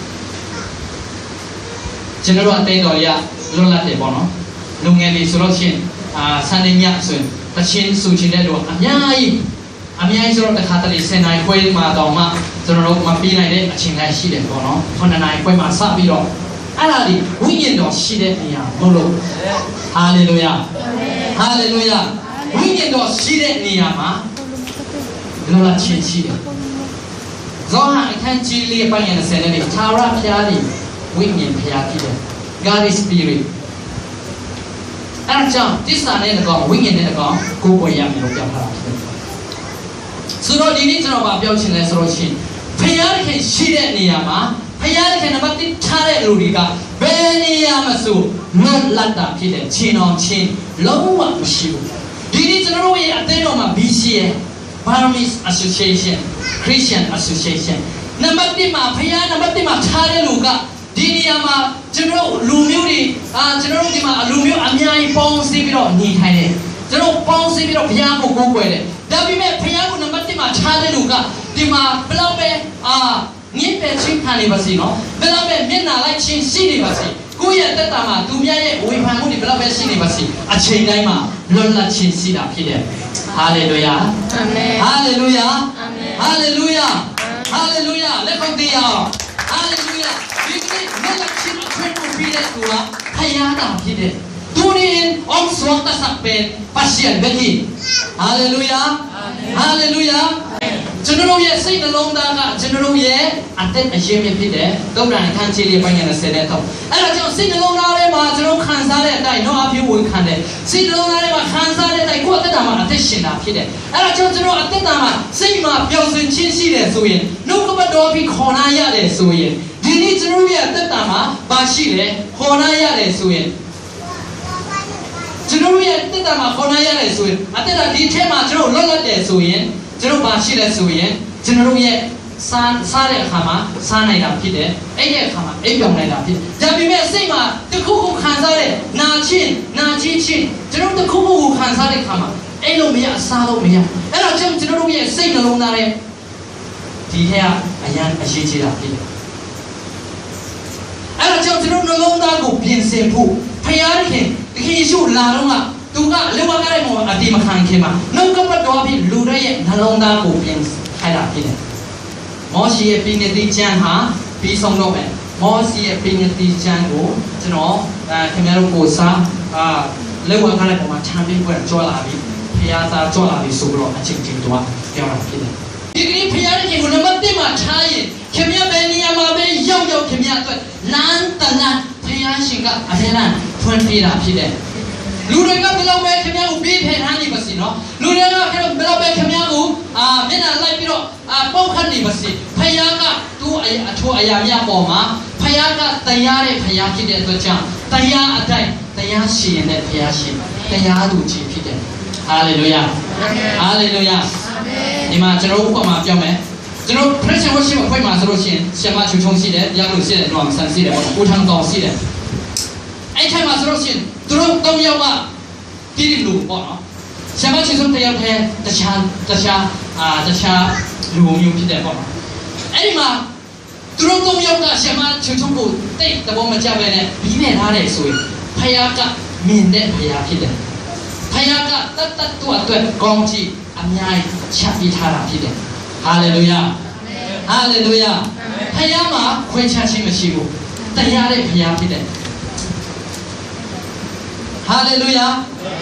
ကျွန်တော်တို့အသိတော်ရလောလတယ်ပေါ့နော်လူငယ်တွေဆိုလို့ရှိရင်အာဆန်နေညဆိုရင်တချင်းစုချင်တဲ့လူအများကြီးအများကြီးဆိုတော့တစ်ခါတလေစင်နိုင်ခွဲမှာတော့မှကျွန်တော်တို့မပြီးနိုင်တဲ့အချိန်တိုင်းရှိတယ်ပေါ့နော်ခုနှစ်နိုင်ခွဲမှာစပြီးတော့အဲ့ဒါဒီဝိညာဉ်တော်ရှိတဲ့နေရာမဟုတ်လို့ဟာလေလုယာဟာလေလုယာဝိညာဉ်တော်ရှိတဲ့နေရာမှာလောလချင်းရှိတယ်ဇောဟန်အခန်းကြီးလေးပိုင်းရတဲ့ဆယ်နဲ့သာရဘုရားဒီဝိညာဉ်ဘုရားဖြစ်တယ် God is spirit အဲ့ဒါကြောင့်သစ္စာနဲ့တကောင်ဝိညာဉ်နဲ့တကောင်ကိုယ်ကိုရမယ်လို့ပြောထားတာဖြစ်တယ်ဆိုတော့ဒီနေ့ကျွန်တော်ဗာပြောချင်လဲဆိုလို့ရှိရင်ဘုရားခင်ရှိတဲ့နေရာမှာဘုရားခင်နံပါတ်တစ်ထားတဲ့လူတွေကဘယ်နေရာမှာဆိုလွတ်လပ်တာဖြစ်တဲ့ချင်းတော်ချင်းလုံးဝမရှိဘူးဒီနေ့ကျွန်တော်တို့ရဲ့အသင်းတော်မှာ B C A Burmese Association Christian Association နံပါတ်တစ်မှာဘုရားနံပါတ်တစ်မှာထားတဲ့လူကဒီနေရာမှာကျွန်တော်လူမျိုးတွေအာကျွန်တော်တို့ဒီမှာလူမျိုးအများကြီးပေါင်းစည်းပြီးတော့ညီထိုင်တယ်ကျွန်တော်ပေါင်းစည်းပြီးတော့ဘုရားကိုကိုးကွယ်တယ်ဒါပေမဲ့ဘုရားကိုနံပါတ်တစ်မှာထားတဲ့လူကဒီမှာဘယ်လောက်ပဲအာညစ်ပဲချင်းခံနေပါစေနော်ဘယ်လောက်ပဲမျက်နှာလိုက်ချင်းရှိနေပါစေကိုယ့်ရဲ့တက်တာမှာသူများရဲ့ဝေဖန်မှုတွေဘယ်လောက်ပဲရှိနေပါစေအချိန်တိုင်းမှာလွတ်လပ်ခြင်းရှိတာဖြစ်တယ်ဟာလေလုယာအာမင်ဟာလေလုယာအာမင်ဟာလေလုယာဟာလေလုယာလက်ခုပ်တီးအောင်ဟာလေလုယာဒီကိလွတ်လပ်ခြင်းအခွင့်ကိုပြီးတဲ့သူကဖယားတာဖြစ်တယ်သူရင်အောင်စွမ်းတတ်တဲ့ပတ်ရှင်ပဲကြီးဟာလေလုယာဟာလေလုယာကျွန်တော်ရဲ့စိတ်နှလုံးသားကကျွန်တော်ရဲ့အသက်အရေးမြစ်ဖြစ်တဲ့သုတ်တန်ခန်းချီလေးပိုင်းရတဲ့ဆယ်တဲ့တော့အဲ့ဒါကြောင့်စိတ်နှလုံးသားထဲမှာကျွန်တော်ခံစားတဲ့အတိုင်းတော့အဖြစ်ဝင်ခံတယ်စိတ်နှလုံးသားထဲမှာခံစားတဲ့အတိုင်းကိုယ့်အသက်တာမှာအသက်ရှင်တာဖြစ်တယ်အဲ့ဒါကြောင့်ကျွန်တော်အသက်တာမှာစိတ်မှာပျော်ရွှင်ခြင်းရှိတယ်ဆိုရင်နှုတ်ကပတ်တော်ပြီးခေါ်နာရတယ်ဆိုရင်ဒီနေ့ကျွန်တော်ရဲ့အသက်တာမှာဘာရှိလဲခေါ်နာရတယ်ဆိုရင်ကျွန်တော်ရဲ့အသက်တာမှာခေါ်နာရတယ်ဆိုရင်အသက်တာဒီထဲမှာကျွန်တော်လွတ်လပ်တယ်ဆိုရင်ကျွန်တော်ဘာရှိလဲဆိုရင်ကျွန်တော်ရဲ့စားစားတဲ့အခါမှာစားနိုင်တာဖြစ်တယ်အဲ့ဒီအခါမှာအိပ်ပျော်နိုင်တာဖြစ်ဒါပေမဲ့စိတ်မှာတခုခုခံစားတဲ့နာချင်းနာချင်းချင်းကျွန်တော်တခုခုခံစားတဲ့အခါမှာအဲ့လိုမရစားလို့မရအဲ့တော့ကျွန်တော်တို့ရဲ့စိတ်နှလုံးသားရဲ့ဒီထဲကအရန်အရေးကြီးတာဖြစ်တယ်အဲ့တော့ကျွန်တော်တို့နှလုံးသားကိုပြင်ဆင်ဖို့ဖယားခင်တခင်ယေရှုလာတော့ကသူကလေဝါကတဲ့မောအတိမခံခင်မှာနှုတ်ကပတ်တော်ပြီးလူတွေရဲ့နှလုံးသားကိုပြင်ခိုင်းတာဖြစ်တယ်မောရှေရဲ့ပိနိတိကျမ်းဟာပြီးဆုံးတော့မယ်မောရှေရဲ့ပိနိတိကျမ်းကိုကျွန်တော်အဲခင်ဗျားတို့ကိုစားအာလေဝါကတဲ့ပုံမှာခြံပြီးပွဲကြောလာပြီးဖျားသားကြောလာပြီးဆိုတော့အချင်းချင်းတော့ပြောတာဖြစ်တယ်ဒီကနေ့ဖျားတဲ့ကိုနံပါတ်တစ်မှာထားရင်ခင်ဗျားဘယ်နေရာမှာပဲရောက်ရောက်ခင်ဗျားအတွက်လမ်းတလမ်းဖျားရှင်ကအထက်လမ်းဖွင့်ပေးတာဖြစ်တယ်လူတွေကဘယ်လောက်ပဲခင်ဗျားကိုပြီးဖယ်ထားနေပါစေနော်လူတွေကဘယ်လောက်ပဲခင်ဗျားကိုအာမျက်နှာလိုက်ပြီးတော့အာပေါက်ခတ်နေပါစေဖယားကသူ့အထောအရာများပေါ်မှာဖယားကတရားတဲ့ဖယားဖြစ်တဲ့အတွက်ကြောင့်တရားအတိုင်းတရားရှင်ရတဲ့ဖယားရှင်တရားသူကြီးဖြစ်တယ်ဟာလေလုယာဟာလေလုယာဒီမှာကျွန်တော်ဥပမာပြောမယ်ကျွန်တော် pressure worship အဖွဲ့မှာဆိုလို့ရှိရင်ဆရာမချုံချုံရှိတယ်တရားလို့ရှိတယ်တော့ဆန်ရှိတယ်ဦးထန်းတော်ရှိတယ်အဲ့ထိုင်မှာဆိုလို့ရှိရင်သူတို့တော့ယောက်ကပြည်လူပေါ့နော်ဆရာမချုံချုံတရားထဲတခြားတခြားအာတခြားလူမျိုးဖြစ်တယ်ပေါ့နော်အဲ့ဒီမှာသူတို့တော့ယောက်ကဆရာမချုံချုံကိုတိတ်တဘောမကြပဲနဲ့ပြီးနေထားတယ်ဆိုရင်ဖယားကမြင်တဲ့ဖယားဖြစ်တယ်ဖယားကတတ်တတ်သူ့အတွက်ကောင်းချီအများကြီးချက်ပြီးထားတာဖြစ်တယ်ဟာလေလုယာဟာလေလုယာဖယားမှာခွဲခြားခြင်းမရှိဘူးတရားတဲ့ဖယားဖြစ်တယ်ဟာလေလုယာ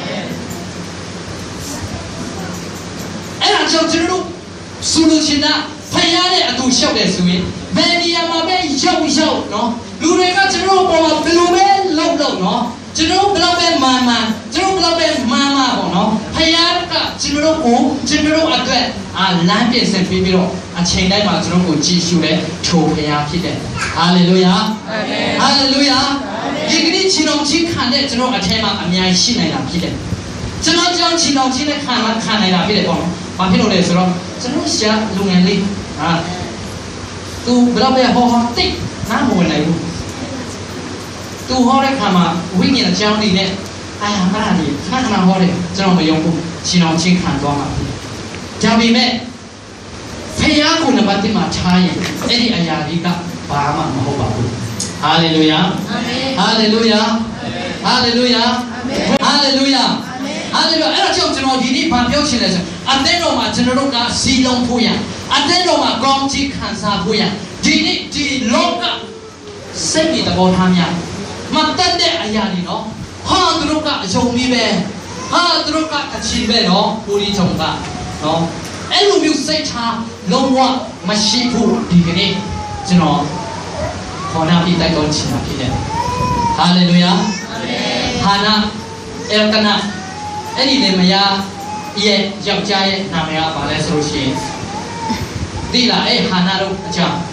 အဲ့ဒါကြောင့်ကျွန်တော်တို့ဆိုလို့ရှိရင်ဖယားနဲ့အတူလျှောက်တယ်ဆိုရင်ဘယ်နေရာမှာပဲရောက်ရောက်နော်လူတွေကကျွန်တော်တို့ပေါ်မှာဘယ်လိုပဲလောက်လောက်နော်ကျွန်တော်ဘလောက်ပဲမာမာကျွန်တော်ဘလောက်ပဲမာမာပေါ့နော်ဖယားကကျွန်တော်ကိုကျွန်တော်အတွက်အာလမ်းပြင်ဆင်ပြီးပြီးတော့အချိန်တိုင်းမှာကျွန်တော်ကိုကြည်ရှုတဲ့ထိုဖယားဖြစ်တယ်ဟာလေလုယာအာမင်ဟာလေလုယာဒီကနေ့ခြေတော်ကြီးခံတဲ့ကျွန်တော်အထက်မှာအများကြီးရှိနေတာဖြစ်တယ်ကျွန်တော်ကြောင့်ခြေတော်ကြီးနဲ့ခံမှာခံနေတာဖြစ်တယ်ပေါ့နော်ဘာဖြစ်လို့လဲဆိုတော့ကျွန်တော်ရှာလူငယ်လေးဟာသူဘလောက်ပဲဟောဟောတိတ်နားမဝင်နိုင်ဘူးသူဟောတဲ့ခါမှာဝိညာဉ်အကြောင်းတွေနဲ့အာရမရာတွေခဏခဏဟောတယ်ကျွန်တော်မယုံဘူးခြေတော်ချင်းခံသွားမှာဖြစ်တယ်ဒါပေမဲ့ဖယားကိုနံပါတ်တစ်မှာထားရင်အဲ့ဒီအရာကြီးကဘာမှမဟုတ်ပါဘူးဟာလေလုယာအာမင်ဟာလေလုယာဟာလေလုယာအာမင်ဟာလေလုယာအာမင်ဟာလေလုယာအဲ့ဒါကြောင့်ကျွန်တော်ဒီနေ့ဗာပြောချင်တယ်ဆိုအသင်းတော်မှာကျွန်တော်တို့ကစီလုံးဖို့ရအသင်းတော်မှာကောင်းချီးခံစားဖို့ရဒီနေ့ဒီလောကစိတ်နဲ့သဘောထားများမတတ်တဲ့အရာတွေနော်ဟာသူတို့ကအယုံပြီးပဲဟာသူတို့ကအချီပဲနော်ကိုရီချုံကနော်အဲ့လိုမျိုးစိတ်ထားလုံးဝမရှိဘူးဒီကနေ့ကျွန်တော်ခေါ်နာပြီးတိုက်တော်ချင်တာဖြစ်တယ်ဟာလေလုယာအာမင်ဟာနာအယ်ကနာအဲ့ဒီနေမယားရဲ့ယောက်ျားရဲ့နာမည်ကဘာလဲဆိုလို့ရှိရင်ဒီလားအဲ့ဟာနာတို့အကြောင်း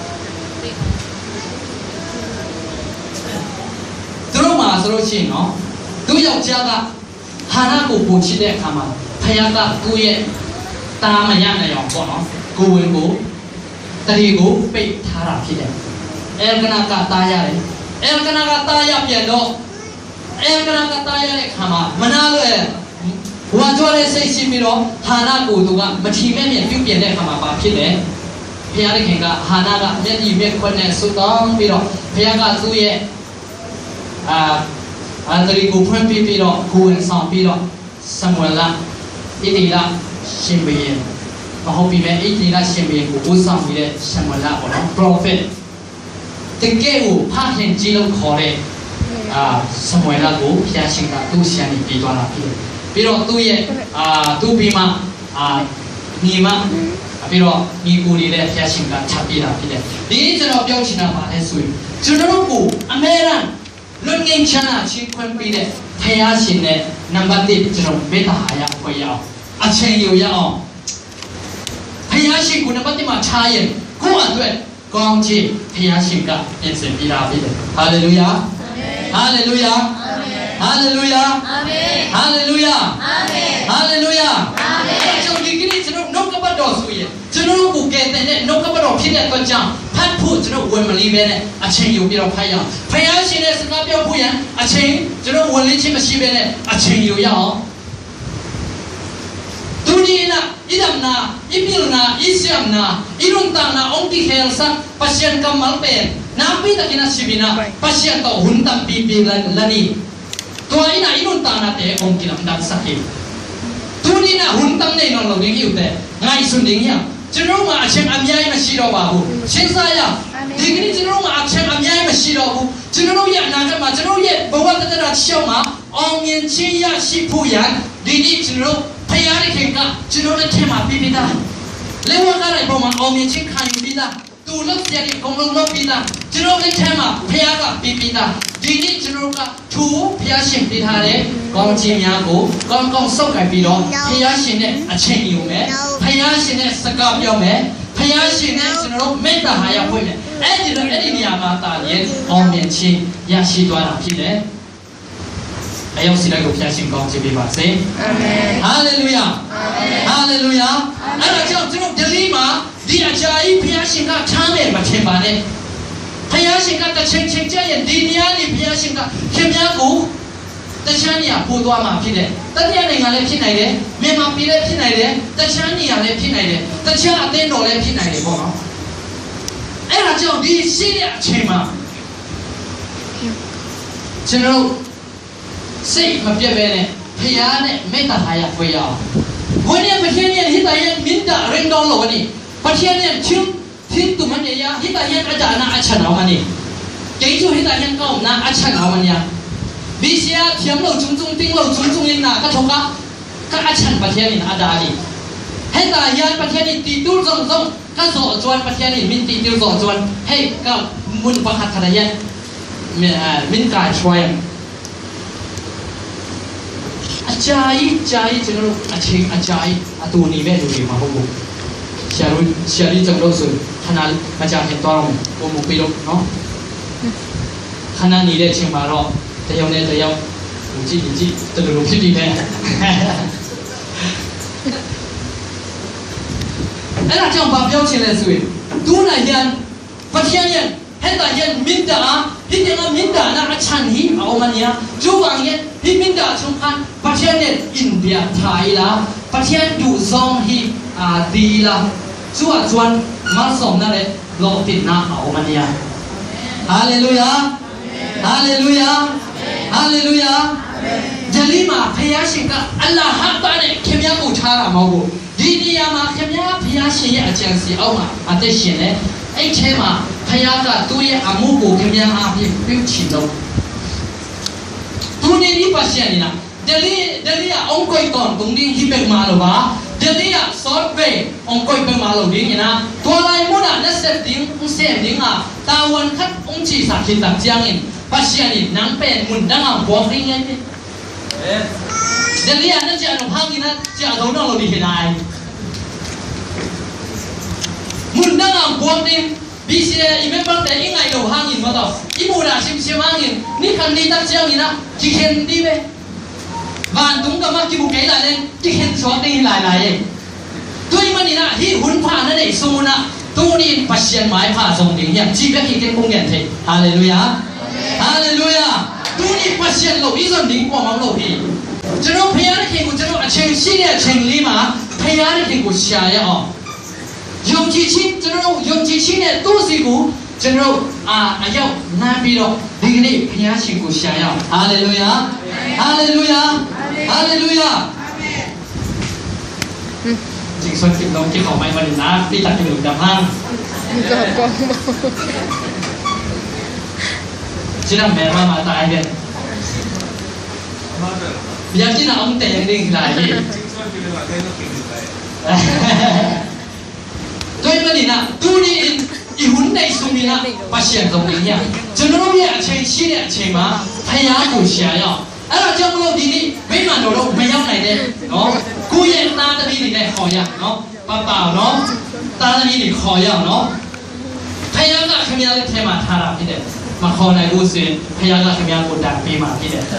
သူတို့မှာဆိုလို့ရှိရင်နော်သူယောက်ျားကဟာနာကိုပို့ချစ်တဲ့အခါမှာဖယားကသူ့ရဲ့တာမရနိုင်အောင်ပေါ့နော်ကိုဝင်ကိုတရီကိုပိတ်ထားတာဖြစ်တယ်အဲကနာကတားရတယ်အဲကနာကတားရပြန်တော့အဲကနာကတားရတဲ့ခါမှာမနာလို့ဝါကြွားတဲ့စိတ်ရှိပြီးတော့ဟာနာကိုသူကမထီမဲ့မြင်ပြုတ်ပြင်တဲ့ခါမှာပါဖြစ်တယ်ဘုရားခင်ကဟာနာကမျက်ရည်မျက်ခွက်နဲ့ဆုတောင်းပြီးတော့ဘုရားကသူ့ရဲ့အာအတရီကိုဖွင့်ပြီးပြီးတော့ကိုဝင်ဆောင်ပြီးတော့ဆမွေလာဣတိလရှင်ဘုရင်မဟုတ်ပြီပဲဣတိလရှင်ဘုရင်ကိုဦးဆောင်ပြီးတဲ့ဆမွေလာပေါ့နော် prophet တကယ်ကိုဖခင်ကြီးလို့ခေါ်တဲ့အာဆမွေလာကိုဘုရားရှင်ကသူ့ဆံနေပြီးသွားတာဖြစ်တယ်ပြီးတော့သူ့ရဲ့အာသူ့ပြီးမှအာညီမပြီးတော့ညီကိုနေတဲ့ဘုရားရှင်ကချပြတာဖြစ်တယ်ဒီကျွန်တော်ပြောချင်တာပါလဲဆိုရင်ကျွန်တော်တို့ကိုအမေရန်လွန်ငင်းချမ်းသာချင်းခွင့်ပေးတဲ့ဘုရားရှင်နဲ့နံပါတ်တစ်ကျွန်တော်မေတ္တာဟာရခွင့်ရအောင်အချိန်ယူရအောင်ဘုရားရှင်ကိုနံပါတ်တစ်မှာထားရင်ကိုယ့်အတွက်ကောင်းချီးဘုရားရှင်ကပြင်ဆင်ပေးတာဖြစ်တယ်ဟာလေလုယာဟာလေလုယာဟာလေလုယာအာမင်ဟာလေလုယာအာမင်ဟာလေလုယာအာမင်ကျွန်တော်ဒီကနေ့ကျွန်တော်နှုတ်ကပတ်တော်ဆိုရင်ကျွန်တော်တို့ကိုကယ်တင်တဲ့နှုတ်ကပတ်တော်ဖြစ်တဲ့အတွက်ကြောင့်ဖတ်ဖို့ကျွန်တော်ဝင်မလီပဲနဲ့အချိန်ယူပြီးတော့ဖတ်ရအောင်ဘုရားရှင်ရဲ့စကားပြောဖို့ရန်အချိန်ကျွန်တော်ဝင်လင်းခြင်းမရှိပဲနဲ့အချိန်ယူရအောင်ဒုနီနာဣဒမ်နာဣပိလနာဣဆီယမ်နာဣရွန်တနာအောင်တိဟဲလ်ဆတ်ပရှန်ကမလ်ပန်နာပိတကိနာစီဘီနာပရှန်တော့ဟွန်တမ်ပီပီလနီตัวไอ้น่ะอินุนตานาเตะองค์กิลำดับสักทีตัวนี้น่ะหุ่นตั้มเนี่ยนอนเราเลี้ยงอยู่แต่ไงสุดเลี้ยงยังจะรู้มาเช่นอันยัยมาชีเราบ้าหูเช่นสายอ่ะทีนี้จะรู้มาเช่นอันยัยมาชีเราหูจะรู้ยังนั่งกันมาจะรู้ยังบอกว่าจะรัดเชี่ยวมาองค์ยังชี้ยาชีผู้ยันดีนี้จะรู้พยาธิเข่งกันจะรู้ได้เท่ามาปีบิดาเลี้ยงว่าอะไรบอกมาองค์ยังชี้ขันบิดาตัวเล็กเสียดิกงลงลบบิดาจะรู้ได้เท่ามาพยาธิปีบิดาဒီနေ့ကျွန်တော်ကသူဘုရားရှင်ပြထားတဲ့ကောင်းချီးများကိုကောင်းကောင်းစောင့်ကြပြီးတော့ဘုရားရှင်နဲ့အချိန်ယူမယ်ဘုရားရှင်နဲ့စကားပြောမယ်ဘုရားရှင်နဲ့ကျွန်တော်မေတ္တာဟာရဖွင့်မယ်အဲ့ဒီတော့အဲ့ဒီနေရာမှာတာရင်အောင်မြင်ခြင်းရရှိသွားတာဖြစ်တယ်အယောက်စီလိုက်ကိုဘုရားရှင်ကောင်းချီးပေးပါစေအာမင်ဟာလေလုယာအာမင်ဟာလေလုယာအဲ့ဒါကြောင့်ကျွန်တော်ဒီနေ့မှာဒီအကြာကြီးဘုရားရှင်ကထားမယ်မထင်ပါနဲ့ဘုရားရှင်ကတချိန်ချိန်ကျရင်ဒီနေရာနေဘုရားရှင်ကခင်ဗျားကိုတခြားနေရာပို့သွားမှာဖြစ်တယ်။တတိယနိုင်ငံလည်းဖြစ်နိုင်တယ်။မြန်မာပြည်လည်းဖြစ်နိုင်တယ်။တခြားနေရာလည်းဖြစ်နိုင်တယ်။တခြားအသင်းတော်လည်းဖြစ်နိုင်တယ်ပေါ့နော်။အဲ့ဒါကြောင့်ဒီရှိတဲ့အချိန်မှာကျွန်တော်စိတ်မပြတ်ပဲနဲ့ဘုရားနဲ့မေတ္တာဟာရဖွယ်ရအောင်။ဘုရားမခင်ရဲ့ဟိတယမင်းတာရင်တော်လို့နိပထယနဲ့ချင်းทิ้งตุมันเนี่ยฮิตาเฮียนอาจารย์น่าอัจฉริยะมันนี่เก่งจู่ฮิตาเฮียนก็น่าอัจฉริยะมันเนี่ยบิเสียเทียมเราจุ่มจุ่มติ้งเราจุ่มจุ่มยินน่ะก็ทงก็ก็อัจฉริยะประเทศนี่อาจารย์นี่ฮิตาเฮียนประเทศนี่ตีตู้ส่งส่งก็สอนจวนประเทศนี่มินตีตู้สอนจวนให้ก็มุนประคัตขนาดยันมินมินกายช่วยอาจารย์อาจารย์จังเราอาเชงอาจารย์อาตัวนี้แม่ดูดีมาหูเชียร์เชียร์จังเราสุดขนาดอาจารย์เห็นตัวเราโอ้โหไปดูเนาะขนาดนี้ได้เชียงมาเราแต่ยังเนี่ยแต่ยังดูจีดูจีแต่ดูรูปที่ดีแน่ไอ้เราจังบาปเยอะเชียร์สุดดูหน่อยยันปัจจัยยันเห็นแต่ยันมินดาที่ยังมินดานะอาจารย์ฮีเอามันเนี่ยจูวังยันที่มินดาชงคันปัจจัยเนี่ยอินเดียไทยละปัจจัยดูซองฮีอาดีละส่วนส่วนมาส่งนั่นเลยลงติดหน้าเอามันเนี่ยฮาเลลูยาฮาเลลูยาฮาเลลูยาจะรีมาพยาชิกะอัลลอฮฺตาเนี่ยเข้มยังอุชาระมาบุดีนี่ยามาเข้มยังพยาชิยะอาจารย์สิเอามาอันเดชินเนี่ยไอ้เชมาพยากะตัวยังอามูบุเข้มยังอาพิพิวชิโนตัวนี้นี่ปัจจัยนี่นะเดี๋ยวนี้เดี๋ยวนี้องค์กรตอนตรงนี้ฮิเบกมาหรือวะเดี๋ยวนี้ซอฟต์แวร์องค์กรเป็นมาหรือดิ้งนะตัวลายมุดอ่ะนั่นเสพดิ้งอุ้งเสพดิ้งอ่ะตาวันคัดองค์จีสักขิดตักจังอินปัจจัยนี่นังเป็นมุนดังอ่ะบวกดิ้งไงเนี่ยเดี๋ยวนี้นั่นจะอนุภาคนี่นะจะเอาหน้าเราดีเห็นได้มุนดังอ่ะบวกดิ้งบิเสียอีเมลบังแต่ยังไงเราห่างอินมาต่ออีมูราชิมชิมห่างอินนี่คันนี้ตักจังอินนะกี่เห็นดีไหมบ้านตุ้งกับมากี่บุกไก่หลายเลยกี่เห็นช็อตได้หลายหลายเองตัวมันนี่นะที่หุ่นผ่านนั่นเองสมุนะตัวนี้ปัจจัยหมายผ่าส่งถึงอย่างจีบยังกี่เก่งคงเงินเทฮาเลลูยาฮาเลลูยาตัวนี้ปัจจัยเราอีส่วนดิ้งกว่ามังเราพี่จะน้องพยานเข่งกูจะน้องเชิงชี้เนี่ยเชิงลีมาพยานเข่งกูเชียร์อ๋อยงจีชิจะน้องยงจีชิเนี่ยตัวสิกูจะน้องอ่าอายุน่าปีดอกดีนี่พยานเข่งกูเชียร์ฮาเลลูยาฮาเลลูยาฮาเลลูยาจริงส่วนจริงน้องที่เขาไม่มาดีนะพี่ตัดอยู่ดับห้างจีน่าแม่มามาตายเนี่ยอยากจีน่าองแต่ยังดิ้งได้ที่ตัวมันนี่นะตัวนี้อีหุ่นในสุนีนะมาเชียร์ตรงนี้เนี่ยจะน้องเนี่ยเชียร์ชี้เนี่ยเชียร์มาพยายามกูเชียร์อ่ะအဲ့တော့ကြောင့်မလို့ဒီနေ့မိမတော်တော့မရောက်နိုင်တဲ့နော်ကိုယ့်ရဲ့သားသမီးတွေနဲ့ခေါ်ရနော်ပပနော်သားသမီးတွေခေါ်ရနော်ဖခင်ကခင်ဗျားရဲ့ထဲမှာထားတာဖြစ်တယ်မခေါ်နိုင်ဘူးဆိုရင်ဖခင်ကခင်ဗျားကိုတာပေးမှာဖြစ်တယ်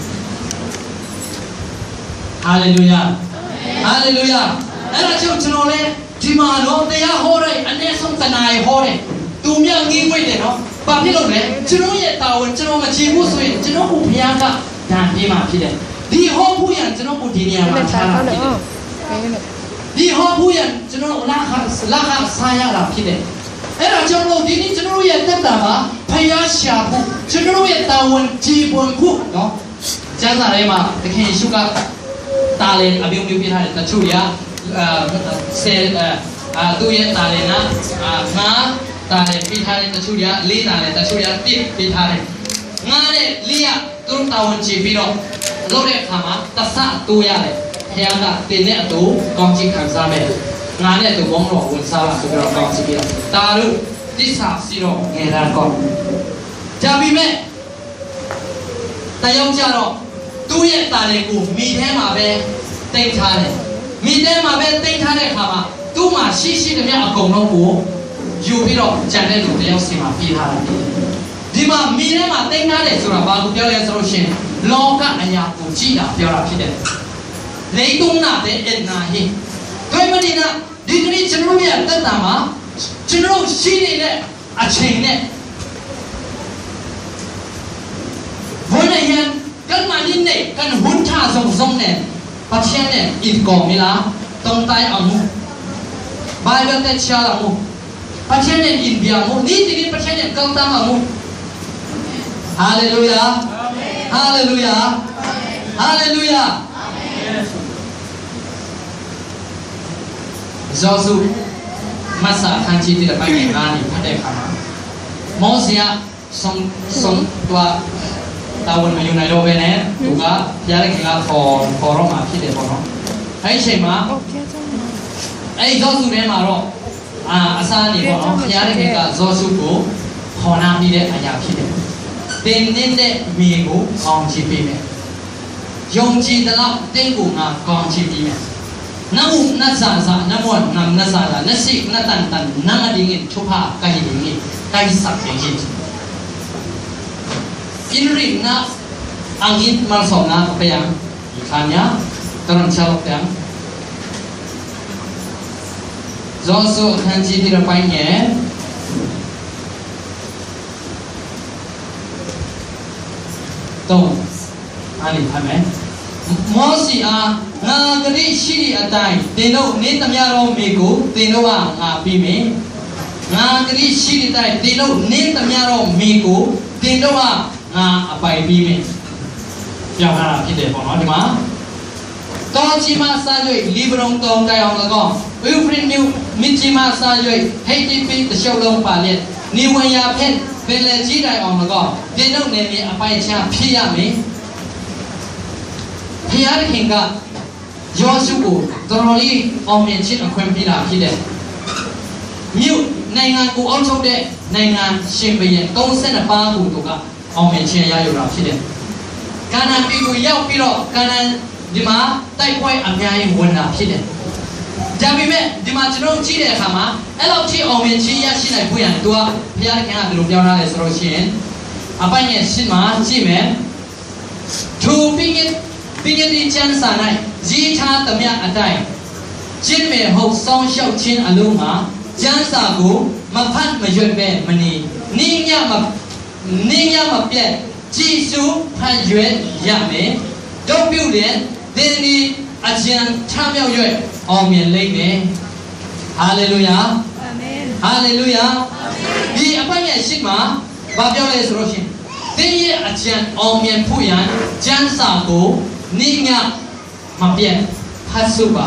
ဟာလေလုယာဟာလေလုယာအဲ့တော့ကျွန်တော်လည်းဒီမှာနော်တရားဟောတဲ့အနည်းဆုံးတနာရီဟောတယ်သူမြတ်ငင်းဝိတ်တယ်နော်ဘာဖြစ်လို့လဲကျွန်တော်ရဲ့တာဝန်ကျွန်တော်မချေဘူးဆိုရင်ကျွန်တော်ကိုဖခင်ကဒါပြေးမှာဖြစ်တယ်ဒီဟောဖို့ရကျွန်တော်ကိုဒီနေရာမှာထားတာဖြစ်တယ်ဒီဟောဖို့ရကျွန်တော်လာခလာခဆာရတာဖြစ်တယ်အဲ့ဒါကြောင့်လို့ဒီနေ့ကျွန်တော်ရဲ့တက်တာမှာဖယားရှာဖို့ကျွန်တော်ရဲ့တာဝန်ကြည်ပွန်ဖို့နော်ကျမ်းစာထဲမှာသခင်ယေရှုကတာလင်အပြုံးပြုပြထားတဲ့တချို့ရအာဆယ်အာသူ့ရဲ့တာလင်ကအာငါတာလင်ပြထားတဲ့တချို့ရလေးတာလင်တချို့ရတစ်ပြထားတယ်ငါနဲ့လေးရသူတို့တာဝန်ကြည့်ပြီးတော့လုပ်တဲ့အခါမှာတဆတိုးရတယ်ခရကတင်တဲ့အတူကောင်းချီးခံစားမယ်ငါနဲ့သူဘုံတော်ဝန်စားလာဆိုပြီးတော့ကောင်းချီးပြီးတော့တာတို့တိစ္ဆာစီတော့ငယ်ရန်ကောကြပြီမဲ့တယောက်ကြတော့သူ့ရဲ့တာလေးကိုမိထဲမှာပဲတိတ်ထားတယ်မိထဲမှာပဲတိတ်ထားတဲ့အခါမှာသူ့မှာရှိရှိသမျှအကုန်လုံးကိုယူပြီးတော့ကြံတဲ့လူတယောက်စီမှာပြေးထားတာဒီမှာမိထဲမှာတိတ်ထားတယ်ဆိုတာဘာကိုပြောလဲဆိုလို့ရှိရင်လောကအရာကိုကြည့်တာပြောတာဖြစ်တယ်လေတုံးနာတဲ့အနာဟိတွေ့မနေနာဒီကနေ့ကျွန်တော်ရဲ့တက်တာမှာကျွန်တော်ရှိနေတဲ့အချိန်နဲ့ဘုန်းနဲ့ရန်กันมานี่เนี่ยกันหุ่นท่าทรงๆเนี่ยปัจเจียเนี่ยอินกองมิลาตรงใต้อามุบายแบบแต่เชียร์อามุปัจเจียเนี่ยอินเบียมุนี่ที่นี่ปัจเจียเนี่ยกังตามอามุฮาเลลูยาฮาเลลูยาฮาเลลูยาจอสุมาสาคันชีที่เราไปงานนี่พัดได้ขนาดมอสิยะทรงทรงตัวตาวันมาอยู่ในโลกนี้ถูกปะยาเล็กๆขอขอร้องมาพี่เด็กขอร้องให้ใช่ไหมไอ้จอสุเนี่ยมาหรออ่าอาซานี่ขอร้องยาเล็กๆจอสุกูขอน้ำนี่เด็กอายาพี่เด็กเต็มเน้นเด็กมีกูกองชีปีเนี่ยยงจีตะลับเต็งกูงากองจีดีเนี่ยน้ำอุน้ำซาซาน้ำมวนน้ำน้ำซาซาน้ำสิน้ำตันตันน้ำดิ่งชุบผ้าไก่ดิ่งไก่สับดิ่งอินริงนะอังอินมาสองนะไปยังอีกครั้งนี้ตอนเช้าไปยังจอสุขันจีที่เราไปเนี่ยตรงอันนี้ทำไหมมอสีอางากริชิริอัตไตเตโนเนตมยารอเมกุเตโนว่างาปีเมงากริชิริไตเตโนเนตมยารอเมกุเตโนว่างาอภัยปีเมยาวขนาดที่เด็กของเราดีมั้ยตอนจีมาซาโยยลิบรองตองไกองแล้วก็วิวฟรินนิวมิจิมาซาโยยเฮติปีตะเชลลงปาเลียนิวันยาเพนเป็นเลจีได้ออกแล้วก็เตโนเนมีอภัยชาพี่ยามีพยานเห็นกับยอสุกุตอนนี้ออกเมียนชิดอควมพิลาพี่เด็กมิวในงานกูเอาชมเด็กในงานเชียงไปยังต้องเส้นป้ากูตุกะออกเมียนเชียงยาอยู่ราพี่เด็กการนั้นปีกูยาวปีรอการนั้นดิมาได้ควยอันยายวนราพี่เด็กจำเป็นไหมดิมาจะต้องชี้เด็กขามาไอ้เราที่ออกเมียนชียาชิไหนผู้ยังตัวพยานแข่งกันดูเดียวนั่นเลยสโลเชียนอาไปเนี่ยชิมาชี้ไหมทูปีกิปีนี้ที่จันสานายจีชาตมีอันใดจินเมย์หกสองเช้าชินอารมณ์มาจันสากูมาพันมาหยุดเบมันนี่นี่ยามานี่ยามาเปลี่ยนจีสูพันหยุดยาเมย์ดอกบิวเลียนเดนี่อาจารย์ทำยาวหยุดออกเมียนเล็กเนี่ยฮาเลลูยาฮาเลลูยาดีอภัยเนี่ยชิดมาบาปยาวเลยสุรชินเดียอาจารย์ออกเมียนผู้ยันจันสากูนี่ไงมาเปลี่ยนพัสุบะ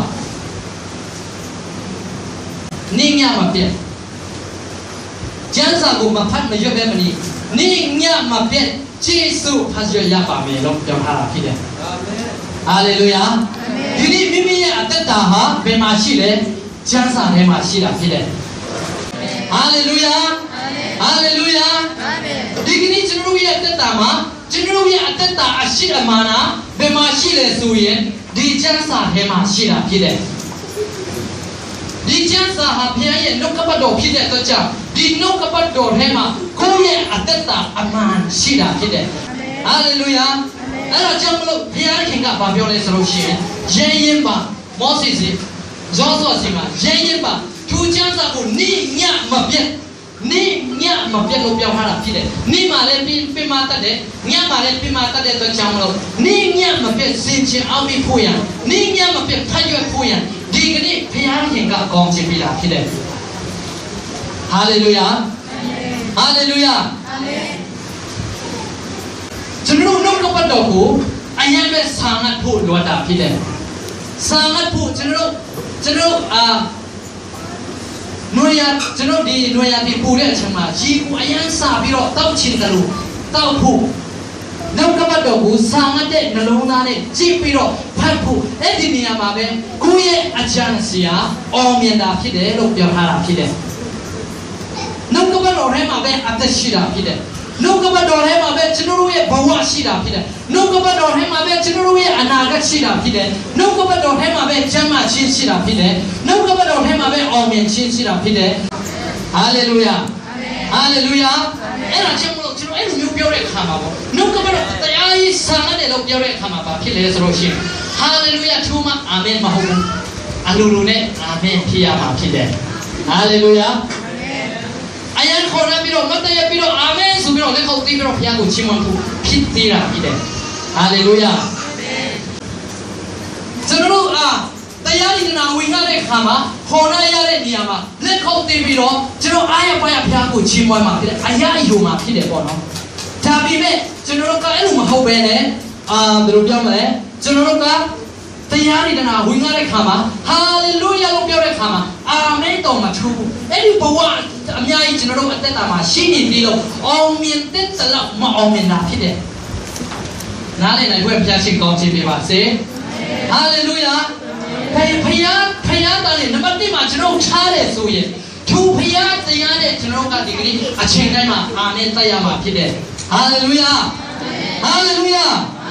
นี่ไงมาเปลี่ยนจันสากุมาพัดมาเยอะแบบนี้นี่ไงมาเปลี่ยนจีสุพัสุยาบามีลงจะพาพี่เด็กฮาเลลูยาทีนี้มิมิอัตตาฮะเป็นมาชีเลยจันสาเนี่ยมาชีละพี่เด็กฮาเลลูยาฮาเลลูยาดีกนี้ฉันรู้ยังอัตตามาฉันรู้ยังอัตตาอาชีพมานะเป็นมาชีเลยสุยดีจันสาเนี่ยมาชีละพี่เด็กดีจันสาหาพี่ยันนกกระปัดดอกพี่เด็กตัวจ้าดีนกกระปัดดอกเนี่ยมากูยังอัตตาอามันชีละพี่เด็กฮาเลลูยาအဲ့တော့ကျွန်တော်ဘုရားခင်ကဘာပြောလဲဆိုလို့ရှိရင်ရင်းရင်ပါမောစီစီဇောဇောစီမှာရင်းရင်ပါသူချမ်းသာကိုနိညမပြတ်နိညမပြတ်လို့ပြောထားတာဖြစ်တယ်နိမှာလည်းပြပြမတတ်တယ်ညမှာလည်းပြမတတ်တဲ့အတွက်ကြောင့်မလို့နိညမပြတ်စင်ချင်အောင်ပြီးဖို့ရနိညမပြတ်ဖတ်ရွက်ဖို့ရဒီကနေ့ဘုရားခင်ကကောင်းချင်ပြတာဖြစ်တယ်ဟာလေလုယာဟာလေလုယာအာမင်ကျွန်တော်နှုတ်ကပတ်တော်ကိုအရင်ပဲဆာငတ်ဖို့လိုတာဖြစ်တယ်ဆာငတ်ဖို့ကျွန်တော်ကျွန်တော်အာနွေရကျွန်တော်ဒီနွေရဒီပူတဲ့အချိန်မှာရေကိုအရင်ဆာပြီးတော့တောက်ချင်တယ်လို့တောက်ဖို့နှုတ်ကပတ်တော်ကိုဆာငတ်တဲ့နှလုံးသားနဲ့ကြည့်ပြီးတော့ဖတ်ဖို့အဲ့ဒီနေရာမှာပဲကိုယ့်ရဲ့အချမ်းစရာအောင်မြင်တာဖြစ်တယ်လို့ပြောထားတာဖြစ်တယ်နှုတ်ကပတ်တော်ထဲမှာပဲအသက်ရှိတာဖြစ်တယ်နှုတ်ကပတ်တော်ထဲမှာပဲကျွန်တော်တို့ရဲ့ဘဝရှိတာဖြစ်တယ်နှုတ်ကပတ်တော်ထဲမှာပဲကျွန်တော်တို့ရဲ့အနာဂတ်ရှိတာဖြစ်တယ်နှုတ်ကပတ်တော်ထဲမှာပဲကျမ်းမာခြင်းရှိတာဖြစ်တယ်နှုတ်ကပတ်တော်ထဲမှာပဲအောင်မြင်ခြင်းရှိတာဖြစ်တယ်ဟာလေလုယာဟာလေလုယာအဲ့ဒါကြောင့်မလို့ကျွန်တော်အဲ့လိုမျိုးပြောတဲ့အခါမှာပေါ့နှုတ်ကပတ်တော်တရားကြီးဆံတယ်လို့ပြောတဲ့အခါမှာဘာဖြစ်လဲဆိုလို့ရှိရင်ဟာလေလုယာထူးမှအာမင်မဟုတ်ဘူးအလိုလိုနဲ့အာမင်ဖြစ်ရမှာဖြစ်တယ်ဟာလေလုယာအယံခေါ်ရပြီးတော့မတ်တရပြီးတော့အာမင်ဆိုပြီးတော့လက်ခုပ်တီးပြီးတော့ဘုရားကိုချီးမွမ်းဖို့ဖြစ်သေးတာဖြစ်တယ်ဟာလေလုယာကျွန်တော်တို့အားတရားဤနာဝင်ရတဲ့အခါမှာခေါ်ရရတဲ့နေရာမှာလက်ခုပ်တီးပြီးတော့ကျွန်တော်အားရပါရဘုရားကိုချီးမွမ်းမှာဖြစ်တယ်အရာအယုံမှာဖြစ်တယ်ပေါ့နော်ဒါပေမဲ့ကျွန်တော်တို့ကအဲ့လိုမဟုတ်ပဲနဲ့အာဘယ်လိုပြောမလဲကျွန်တော်တို့ကတရားဤနာဝင်ရတဲ့အခါမှာဟာလေလုယာလို့ပြောတဲ့အခါမှာအာမင်တော်မှာထူးအဲ့ဒီဘဝအများကြီးကျွန်တော်တို့အသက်တာမှာရှိနေပြီးတော့အောင်မြင်တဲ့တလောက်မအောင်မြင်တာဖြစ်တယ်နားလည်နိုင်ခွင့်ဘုရားရှိခိုးခြင်းပြပါစေဟာလေလုယာဖေဖယားဖယားတာလေနံပါတ်တစ်မှာကျွန်တော်ချားတယ်ဆိုရင်သူဖယားတရားနဲ့ကျွန်တော်ကဒီကနေ့အချိန်တိုင်းမှာအာမင်တက်ရမှာဖြစ်တယ်ဟာလေလုယာဟာလေလုယာဟ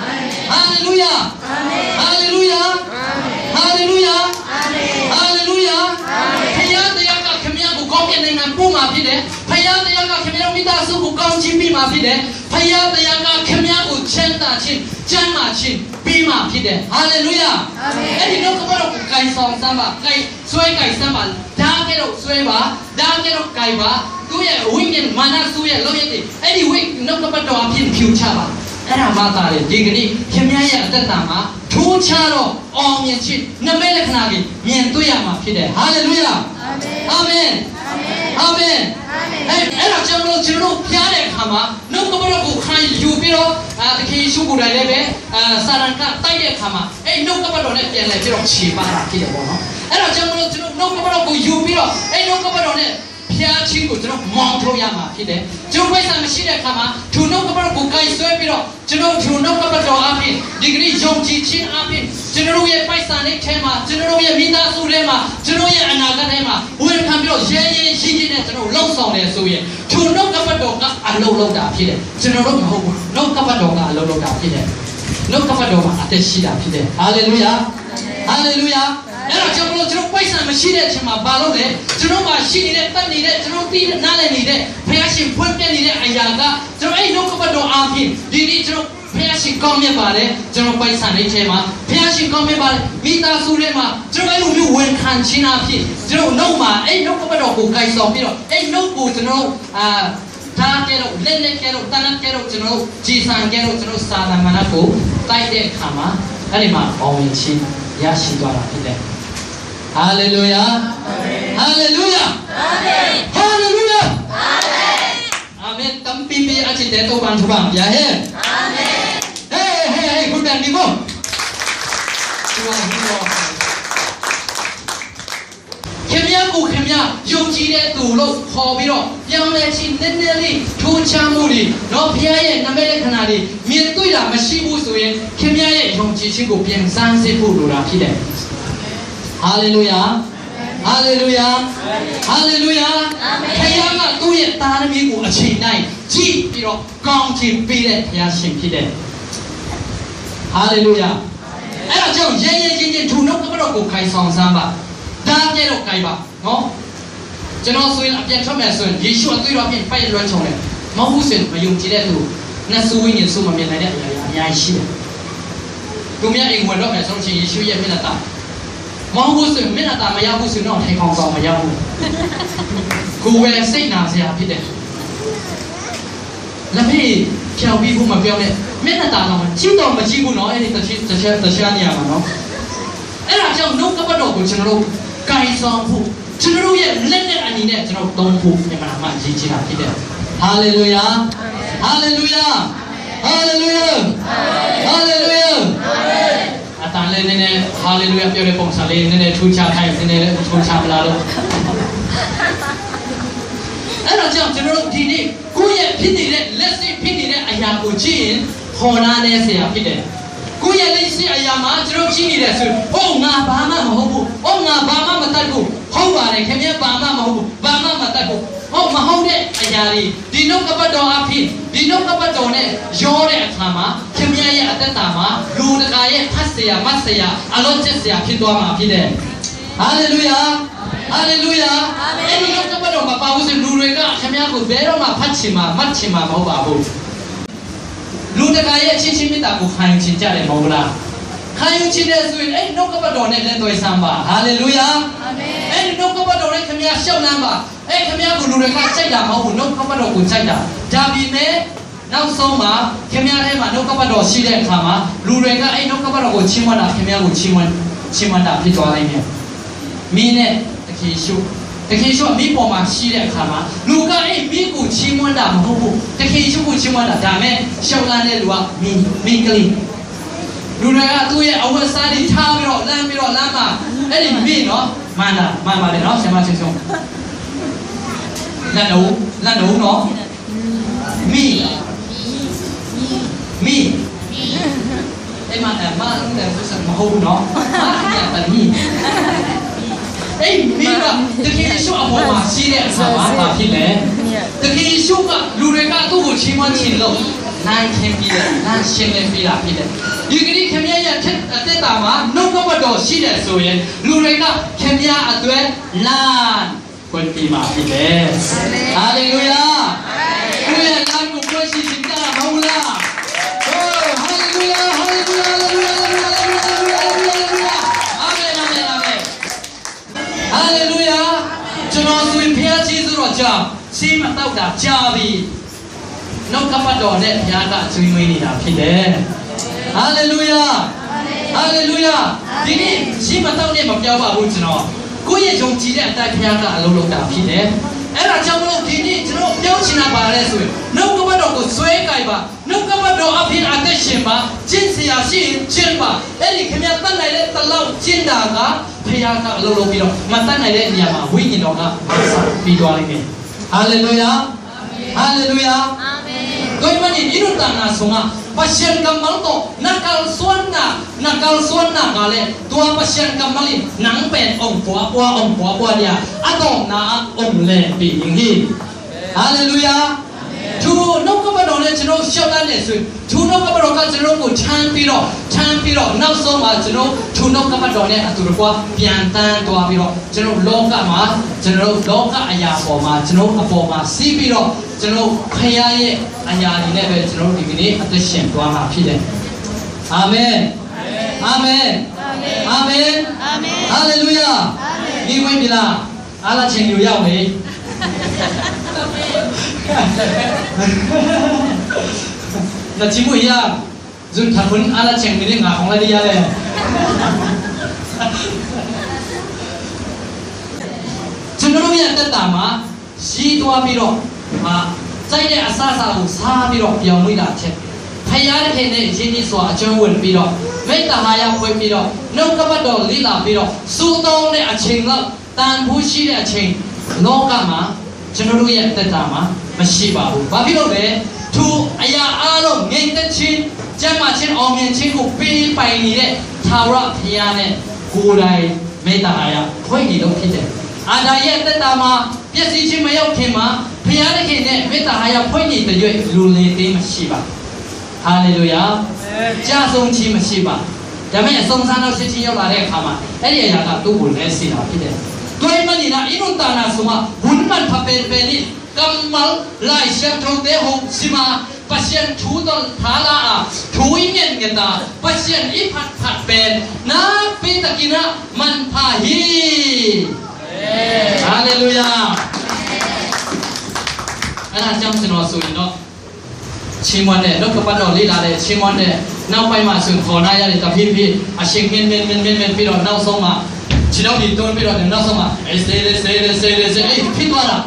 ဟာလေလုယာဟာလေလုယာဟာလေလုယာဟာလေလုယာဖခင်တရားကခင်ဗျားကိုကောင်းကင်နိုင်ငံပို့မှာဖြစ်တယ်ဖခင်တရားကခင်ဗျားမိသားစုကိုကောင်းချီးပေးမှာဖြစ်တယ်ဖခင်တရားကခင်ဗျားကိုချမ်းသာခြင်းကျမ်းမာခြင်းပေးမှာဖြစ်တယ်ဟာလေလုယာအဲ့ဒီတော့ကတော့ကိုင်ဆောင်စမ်းပါကိုင်ဆွဲကိုင်စမ်းပါဒါကဲတော့ဆွဲပါဒါကဲတော့ကိုင်ပါသူ့ရဲ့ဝိညာဉ်မာနစုရဲ့လောက်ရည်အဲ့ဒီဝိနှုတ်ကပတ်တော်အဖြစ်ဖြူချပါအဲ့ဒါမှသာလေဒီကနေ့ခင်ဗျားရဲ့အသက်တာမှာထိုးချတော့အောင်မြင်ခြင်းနမဲလက္ခဏာကြီးမြင်တွေ့ရမှာဖြစ်တယ်ဟာလေလုယာအာမင်အာမင်အဲ့အဲ့ဒါကြောင့်လို့ကျွန်တော်တို့ဖျားတဲ့အခါမှာနှုတ်ကပတ်တော်ကိုခံယူပြီးတော့အာတခင်ယေရှုကိုယ်တိုင်လည်းပဲအာစာရန်ကတိုက်တဲ့အခါမှာအဲ့နှုတ်ကပတ်တော်နဲ့ပြန်လဲပြီးတော့ခြေပါတာဖြစ်တယ်ပေါ့နော်အဲ့ဒါကြောင့်လို့ကျွန်တော်နှုတ်ကပတ်တော်ကိုယူပြီးတော့အဲ့နှုတ်ကပတ်တော်နဲ့ဖျားချင်းကိုကျွန်တော်မောင်းထုတ်ရမှာဖြစ်တယ်ကျွန်တော်ပိုက်ဆံမရှိတဲ့အခါမှာသူနှုတ်ကပတ်တော်ကိုကိုင်ဆွဲပြီးတော့ကျွန်တော်သူနှုတ်ကပတ်တော်အပြင်ဒီကနေ့ယုံကြည်ခြင်းအပြင်ကျွန်တော်ရဲ့ပိုက်ဆံနဲ့ထဲမှာကျွန်တော်ရဲ့မိသားစုထဲမှာကျွန်တော်ရဲ့အနာဂတ်ထဲမှာဝင်ခံပြီးတော့ရဲရဲရှိရှိနဲ့ကျွန်တော်လှုပ်ဆောင်တယ်ဆိုရင်သူနှုတ်ကပတ်တော်ကအလုံးလုံးတာဖြစ်တယ်ကျွန်တော်တို့မဟုတ်ဘူးနှုတ်ကပတ်တော်ကအလုံးလုံးတာဖြစ်တယ်နှုတ်ကပတ်တော်မှာအသက်ရှိတာဖြစ်တယ်ဟာလေလုယာဟာလေလုယာအဲ့တော့ကျွန်တော်တို့ကျွန်တော်ပိုက်ဆံမရှိတဲ့အချိန်မှာဘာလို့လဲကျွန်တော်မှာရှိနေတဲ့တတ်နေတဲ့ကျွန်တော်သိနားလည်နေတဲ့ဘုရားရှင်ဖွင့်ပြနေတဲ့အရာကကျွန်တော်အဲ့နှုတ်ကပတ်တော်အားဖြင့်ဒီနေ့ကျွန်တော်ဘုရားရှင်ကောင်းမြတ်ပါတယ်ကျွန်တော်ပိုက်ဆံနေထဲမှာဘုရားရှင်ကောင်းမြတ်ပါတယ်မိသားစုထဲမှာကျွန်တော်အဲ့လိုမျိုးဝန်ခံခြင်းအဖြစ်ကျွန်တော်နှုတ်မှာအဲ့နှုတ်ကပတ်တော်ကိုကိုင်ဆောင်ပြီးတော့အဲ့နှုတ်ကိုကျွန်တော်အာဒါကဲတော့လက်လက်ကဲတော့တန်ကဲတော့ကျွန်တော်ကြည်ဆန်ကဲတော့ကျွန်တော်စာတမန်ကိုတိုက်တဲ့အခါမှာအဲ့ဒီမှာအောင်မြင်ခြင်းရရှိသွားတာဖြစ်တယ်ဟာလေလုယာဟာလေလုယာဟာလေလုယာအာမင်တမ်ပီပီအချစ်တဲ့တော့ဘာသူပါဗျာဟဲ့အာမင်ဟေးဟေးဟေးခုတန်ဒီမိုသူကဟိုခင်ဗျာကိုခင်ဗျာယုံကြည်တဲ့သူလို့ခေါ်ပြီးတော့ပြောင်းလဲခြင်းနည်းနည်းလေးထိုးချမှုတွေတော့ဘုရားရဲ့နမိတ်လက္ခဏာတွေမြင်တွေ့တာမရှိဘူးဆိုရင်ခင်ဗျာရဲ့ယုံကြည်ခြင်းကိုပြန်စမ်းစစ်ဖို့လိုတာဖြစ်တယ်ဟာလေလုယာဟာလေလုယာဟာလေလုယာဘုရားကသူ့ရဲ့သားသမီးကိုအချိန်တိုင်းကြည့်ပြီးတော့ကောင်းချီးပေးတဲ့ဘုရားရှင်ဖြစ်တယ်ဟာလေလုယာအဲ့ဒါကြောင့်ရဲရဲချင်းချင်းသူနှုတ်ကပတ်တော်ကိုခိုင်ဆောင်စမ်းပါဒါကြဲတော့ကြိုက်ပါနော်ကျွန်တော်ဆိုရင်အပြန်ထွက်မယ်ဆိုရင်ယေရှုအသွေးတော်ပြင်ပိုက်လွှမ်းချုံတယ်မဟုတ်ဘူးဆိုရင်မယုံကြည်တဲ့သူနဲ့ဆူဝိညာဉ်ဆူမမြင်နိုင်တဲ့အရာအများကြီးရှိတယ်သူများအိမ်ဝင်တော့မယ်ဆိုရင်ယေရှုရဲ့မျက်နှာတာမဟုတ်ဘူးဆိုရင်မျက်နှာတာမရဘူးဆိုတော့ထိုင်ခေါင်ဆောင်မရဘူးကိုယ်ပဲစိတ်နာစရာဖြစ်တယ်လက်ဖေးဖြောင်ပြီးဖို့မပြောနဲ့မျက်နှာတာတော့ကြည့်တော့မကြည့်ဘူးနော်အဲ့ဒီတစ်ချက်တစ်ချက်တစ်ချက်နေရာမှာနော်အဲ့ဒါကြောင့်နှုတ်ကပတ်တော်ကိုကျွန်တော်တို့ကင်ဆောင်ဖို့ကျွန်တော်တို့ရဲ့လက်နဲ့အနေနဲ့ကျွန်တော်သုံးဖို့အမှန်မှန်ကြီးကြီးတာဖြစ်တယ်ဟာလေလုယာဟာလေလုယာဟာလေလုယာဟာလေလုယာအတန်လေးနည်းနည်းဟာလေလုယာပြောတဲ့ပုံစံလေးနည်းနည်းထူးခြားခိုင်းနည်းနည်းထူးခြားမလားလို့အဲ့တော့ကြောင့်ကျွန်တော်တို့ဒီနေ့ကိုယ့်ရဲ့ဖြစ်နေတဲ့လက်စစ်ဖြစ်နေတဲ့အရာကိုကြည့်ရင်ဟောနာနေเสียဖြစ်တယ်ကိုယ့်ရဲ့လက်ရှိအရာမှာကျွန်တော်ကြည့်နေတယ်ဆိုဟုတ်ငါဘာမှမဟုတ်ဘူးဟုတ်ငါဘာမှမတတ်ဘူးဟုတ်ပါတယ်ခင်ဗျာဘာမှမဟုတ်ဘူးဘာမှမတတ်ဘူးဟုတ်မဟုတ်တဲ့အရာတွေဒီနှုတ်ကပတ်တော်အဖြစ်ဒီနှုတ်ကပတ်တော်နဲ့ရောတဲ့အခါမှာခင်ဗျာရဲ့အသက်တာမှာလူတကာရဲ့ဖတ်เสียမတ်เสียအလုံးကျက်เสียဖြစ်သွားမှာဖြစ်တယ်ဟာလေလုယာဟာလေလုယာအဲ့ဒီနှုတ်ကပတ်တော်မှာပါဖို့ဆိုလူတွေကခင်ဗျာကိုဘယ်တော့မှဖတ်ချင်မှာမတ်ချင်မှာမဟုတ်ပါဘူးလူတကာရဲ့ချင်းချင်းမြတ်တာကိုခံယူခြင်းကြတယ်မဟုတ်လားခံယူခြင်းတဲ့ဆိုရင်အဲ့နှုတ်ကပတ်တော်နဲ့လက်သွဲဆမ်းပါဟာလေလုယာအာမင်အဲ့ဒီနှုတ်ကပတ်တော်နဲ့ခင်ဗျာရှောက်လန်းပါအဲ့ခင်ဗျာကိုလူတွေကကြိုက်တာမဟုတ်ဘူးနှုတ်ကပတ်တော်ကိုကြိုက်တာဒါပေမဲ့နောက်ဆုံးမှာခင်ဗျာထဲမှာနှုတ်ကပတ်တော်ရှိတဲ့အခါမှာလူတွေကအဲ့နှုတ်ကပတ်တော်ကိုချီးမွမ်းတာခင်ဗျာကိုချီးမွမ်းချီးမွမ်းတာဖြစ်သွားနိုင်တယ်မင်းနဲ့တခေရှုတခေရှုမိပေါ်မှာရှိတဲ့အခါမှာလူကအဲ့မိကိုချီးမွမ်းတာမဟုတ်ဘူးတခေရှုကိုချီးမွမ်းတာဒါမဲ့ရှောက်လန်းတဲ့လူကမင်းမင်းကလေးလူတွေကသူ့ရဲ့အဝတ်စားတွေထားပြီးတော့လမ်းပြီးတော့လမ်းမှာအဲ့ဒီမင်းနော်မှန်တာမှန်ပါတယ်နော်ဆရာမချင်းဆုံးလက်လုံးလက်လုံးနော်မင်းမင်းအဲ့မှာအမလုံးတဲ့ဆိုစမဟုတ်ဘူးနော်အားရပါမင်းအဲ့မင်းကတကယ်ရှော့အပေါ်မှာရှိတဲ့အခါမှာဘာဖြစ်လဲตะกี้ชุกอะลูเรกาตู้กูชิมวันชินโลนายเข้มปีเลยนายเชียงเลยปีละปีเลยยูกินี่เข้มยาอย่าเท็ดเท็ดตามานกก็มาโดดชิเดส่วนลูเรกาเข้มยาอัดเวนนานคนปีมาปีเลยฮาเลลูยาฮาเลลูยานานกูช่วยชิชิตาฮาอุลาโอ้ฮาเลลูยาฮาเลลูยาฮาเลลูยาฮาเลลูยาฮาเลลูยาฮาเลลูยาอาเมนอาเมนอาเมนฮาเลลูยาကျွန်တော်ဆိုရင်ဘုရားကြီးဆိုတော့ကြာစီးမတောက်တာကြာပြီနှုတ်ကပတ်တော်နဲ့ဘုရားကဆွေးနွေးနေတာဖြစ်တယ်ဟာလေလုယာဟာလေလုယာဒီနေ့စီးမတောက်နဲ့မပြောပါဘူးကျွန်တော်ကိုယ့်ရဲ့ယုံကြည်တဲ့အတိုင်းဘုရားကအလုပ်လုပ်တာဖြစ်တယ်အဲ့ဒါကြောင့်မလို့ဒီနေ့ကျွန်တော်ပြောချင်တာပါလဲဆိုရင်နှုတ်ကပတ်တော်ကိုဆွဲကြိုက်ပါနှုတ်ကပတ်တော်အဖြစ်အသက်ရှင်ပါကျင့်စရာရှိရင်ကျင့်ပါအဲ့ဒီခင်ဗျာတတ်နိုင်တဲ့တလောက်ကျင့်တာကဘုရားကအလုပ်လုပ်ပြီးတော့မတတ်နိုင်တဲ့နေရာမှာဝိညာဉ်တော်ကမဆာပြီးသွားလိမ့်မယ်ဟာလေလုယာဟာလေလုယာအာမင်ကိုယ်မင်းဒီလိုတန်နာဆုံးကပရှန်ကမ္မလတော့နကလစွမ်းနာနကလစွမ်းနာကလည်းตัวပရှန်ကမ္မလိနန်းပန်အောင်ပွားပွားအောင်ပွားပွားရအတော့နာအောင်လေပြီးရင်ဟိဟာလေလုယာသူနှုတ်ကပတ်တော်နဲ့ကျွန်တော်ရှောက်တတ်နေဆိုသူနှုတ်ကပတ်တော်ကကျွန်တော်ကိုထမ်းပြီးတော့ထမ်းပြီးတော့နောက်ဆုံးမှာကျွန်တော်သူနှုတ်ကပတ်တော်နဲ့အတူတကွာပြန်တန်းသွားပြီးတော့ကျွန်တော်လောကမှာကျွန်တော်လောကအရာပေါ်မှာကျွန်တော်အပေါ်မှာစီးပြီးတော့ကျွန်တော်ဖခင်ရဲ့အရာတွေနဲ့ပဲကျွန်တော်ဒီကနေ့အသက်ရှင်သွားမှာဖြစ်တယ်အာမင်အာမင်အာမင်အာမင်ဟာလေလုယာဒီဝိညာဉ်လားအားလာချင်းอยู่ရောက်နေ那节目一样，就他们阿拉前面的牙红了的呀嘞。ကျွန်တော်တို့ရဲ့တက်တာမှာရှိသွားပြီးတော့ဟာစိုက်တဲ့အဆအစာကိုစားပြီးတော့ပြောင်းမိတာချက်ဖယားတဲ့ခင်နဲ့ရင်းနှီးစွာအကျုံးဝင်ပြီးတော့မိတ္တဟာယဖွင့်ပြီးတော့နှုတ်ကပတ်တော်လိလာပြီးတော့စူးတောင်းတဲ့အချိန်လောက်တန်ဖိုးရှိတဲ့အချိန်လောကမှာကျွန်တော်တို့ရဲ့တက်တာမှာမရှိပါဘူး။ဘာဖြစ်လို့လဲ။သူအရာအားလုံးငြိမ်သက်ခြင်းကျမ်းမာခြင်းအောင်မြင်ခြင်းကိုပေးပိုင်နေတဲ့သာဝရဘုရားနဲ့ကိုယ်တိုင်မေတ္တာအားရဖွင့်နေလို့ဖြစ်တယ်။အာဒါရဲ့တက်တာမှာပျက်စီးခြင်းမရောက်ခင်မှာဘုရားသခင်နဲ့မေတ္တာအားရဖွင့်နေတဲ့ရွေးလူလေသေးမရှိပါ။ဟာလေလုယာ။ကြာဆုံးခြင်းမရှိပါ။ဒါပေမဲ့စုံစမ်းတော့ဖြစ်ချင်းရောက်လာတဲ့အခါမှာအဲ့ဒီအရာကသူ့ကိုလဲစီတာဖြစ်တယ်။တွေ့မနေတာအင်းတို့တာနာဆိုမှဘုန်းမန်ဖပေပေနိKamal lai siap trote hong sima pasien chudol thala a thuingen ngeta pasien iphat phat pen na pitakina man pha hi hallelujah ana cham chino so yin no chimwan ne nok kapat do li la de chimwan ne naw pai ma sun khon na ya de ta phi phi a shin men men men men men pi do naw song ma chi naw di ton pi do naw song ma ai se le se le se le se ai phi twa la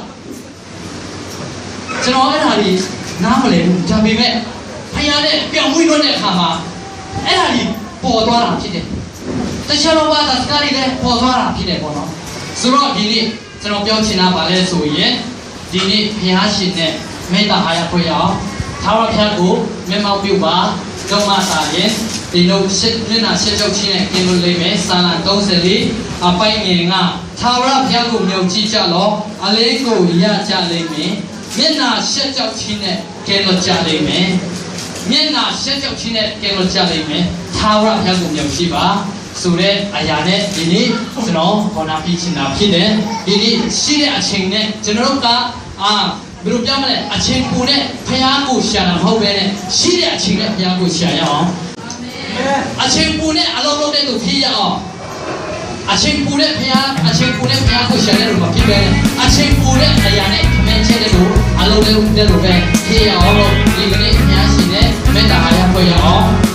ကျွန်တော်အဲ့ဒါကြီးနားမလဲဘူးဒါပေမဲ့ဖယားနဲ့ပြောင်းမွေးလွတ်တဲ့အခါမှာအဲ့ဒါကြီးပေါ်သွားတာဖြစ်တယ်တခြားတော့ဘာသာစကားတွေလည်းပေါ်သွားတာဖြစ်တယ်ပေါ့နော်ဆိုတော့ဒီနေ့ကျွန်တော်ပြောချင်တာပါလဲဆိုရင်ဒီနေ့ဖယားရှင်နဲ့မေတ္တာအားရဖွယ်အောင်သာဝရဘုရားကိုမျက်မှောက်ပြုပါကြောင့်မသာရင်ဒီလိုရှစ်နှစ်နာရှစ်ချုပ်ချင်းနဲ့กินလို့လိမ့်မယ်စာလံသုံးဆယ်လေးအပိုင်ငယ်ကသာဝရဘုရားကိုမြုပ်ကြည့်ကြလောအလေးကိုရကြလိမ့်မယ်မျက်နာရှက်ကြောက်ခြင်းနဲ့ကဲလို့ကြလိမ့်မယ်မျက်နာရှက်ကြောက်ခြင်းနဲ့ကဲလို့ကြလိမ့်မယ်သာဝရဘုရားကိုမြုပ်ရှိပါဆိုတဲ့အရာနဲ့ဒီနေ့ကျွန်တော်ခေါ်နာပြီးချင်တာဖြစ်တယ်ဒီနေ့ရှိတဲ့အချိန်နဲ့ကျွန်တော်တို့ကအာဘယ်လိုပြောမလဲအချိန်ပူနဲ့ဘုရားကိုရှာတာမဟုတ်ပဲနဲ့ရှိတဲ့အချိန်နဲ့ဘုရားကိုရှာရအောင်အချိန်ပူနဲ့အလုံးလုံးတဲ့သူဖြစ်ရအောင်အချိန်ပူတဲ့ဘုရားအချိန်ပူတဲ့ဘုရားကိုရှာတဲ့လူမဖြစ်ပဲနဲ့အချိန်ပူတဲ့အရာနဲ့ခမင်းချက်တဲ့လူအလုံးလုံးတဲ့လူပဲဖြစ်ရအောင်လို့ဒီကနေ့ဘုရားရှင်နဲ့မေတ္တာအားရဖွယ်ရအောင်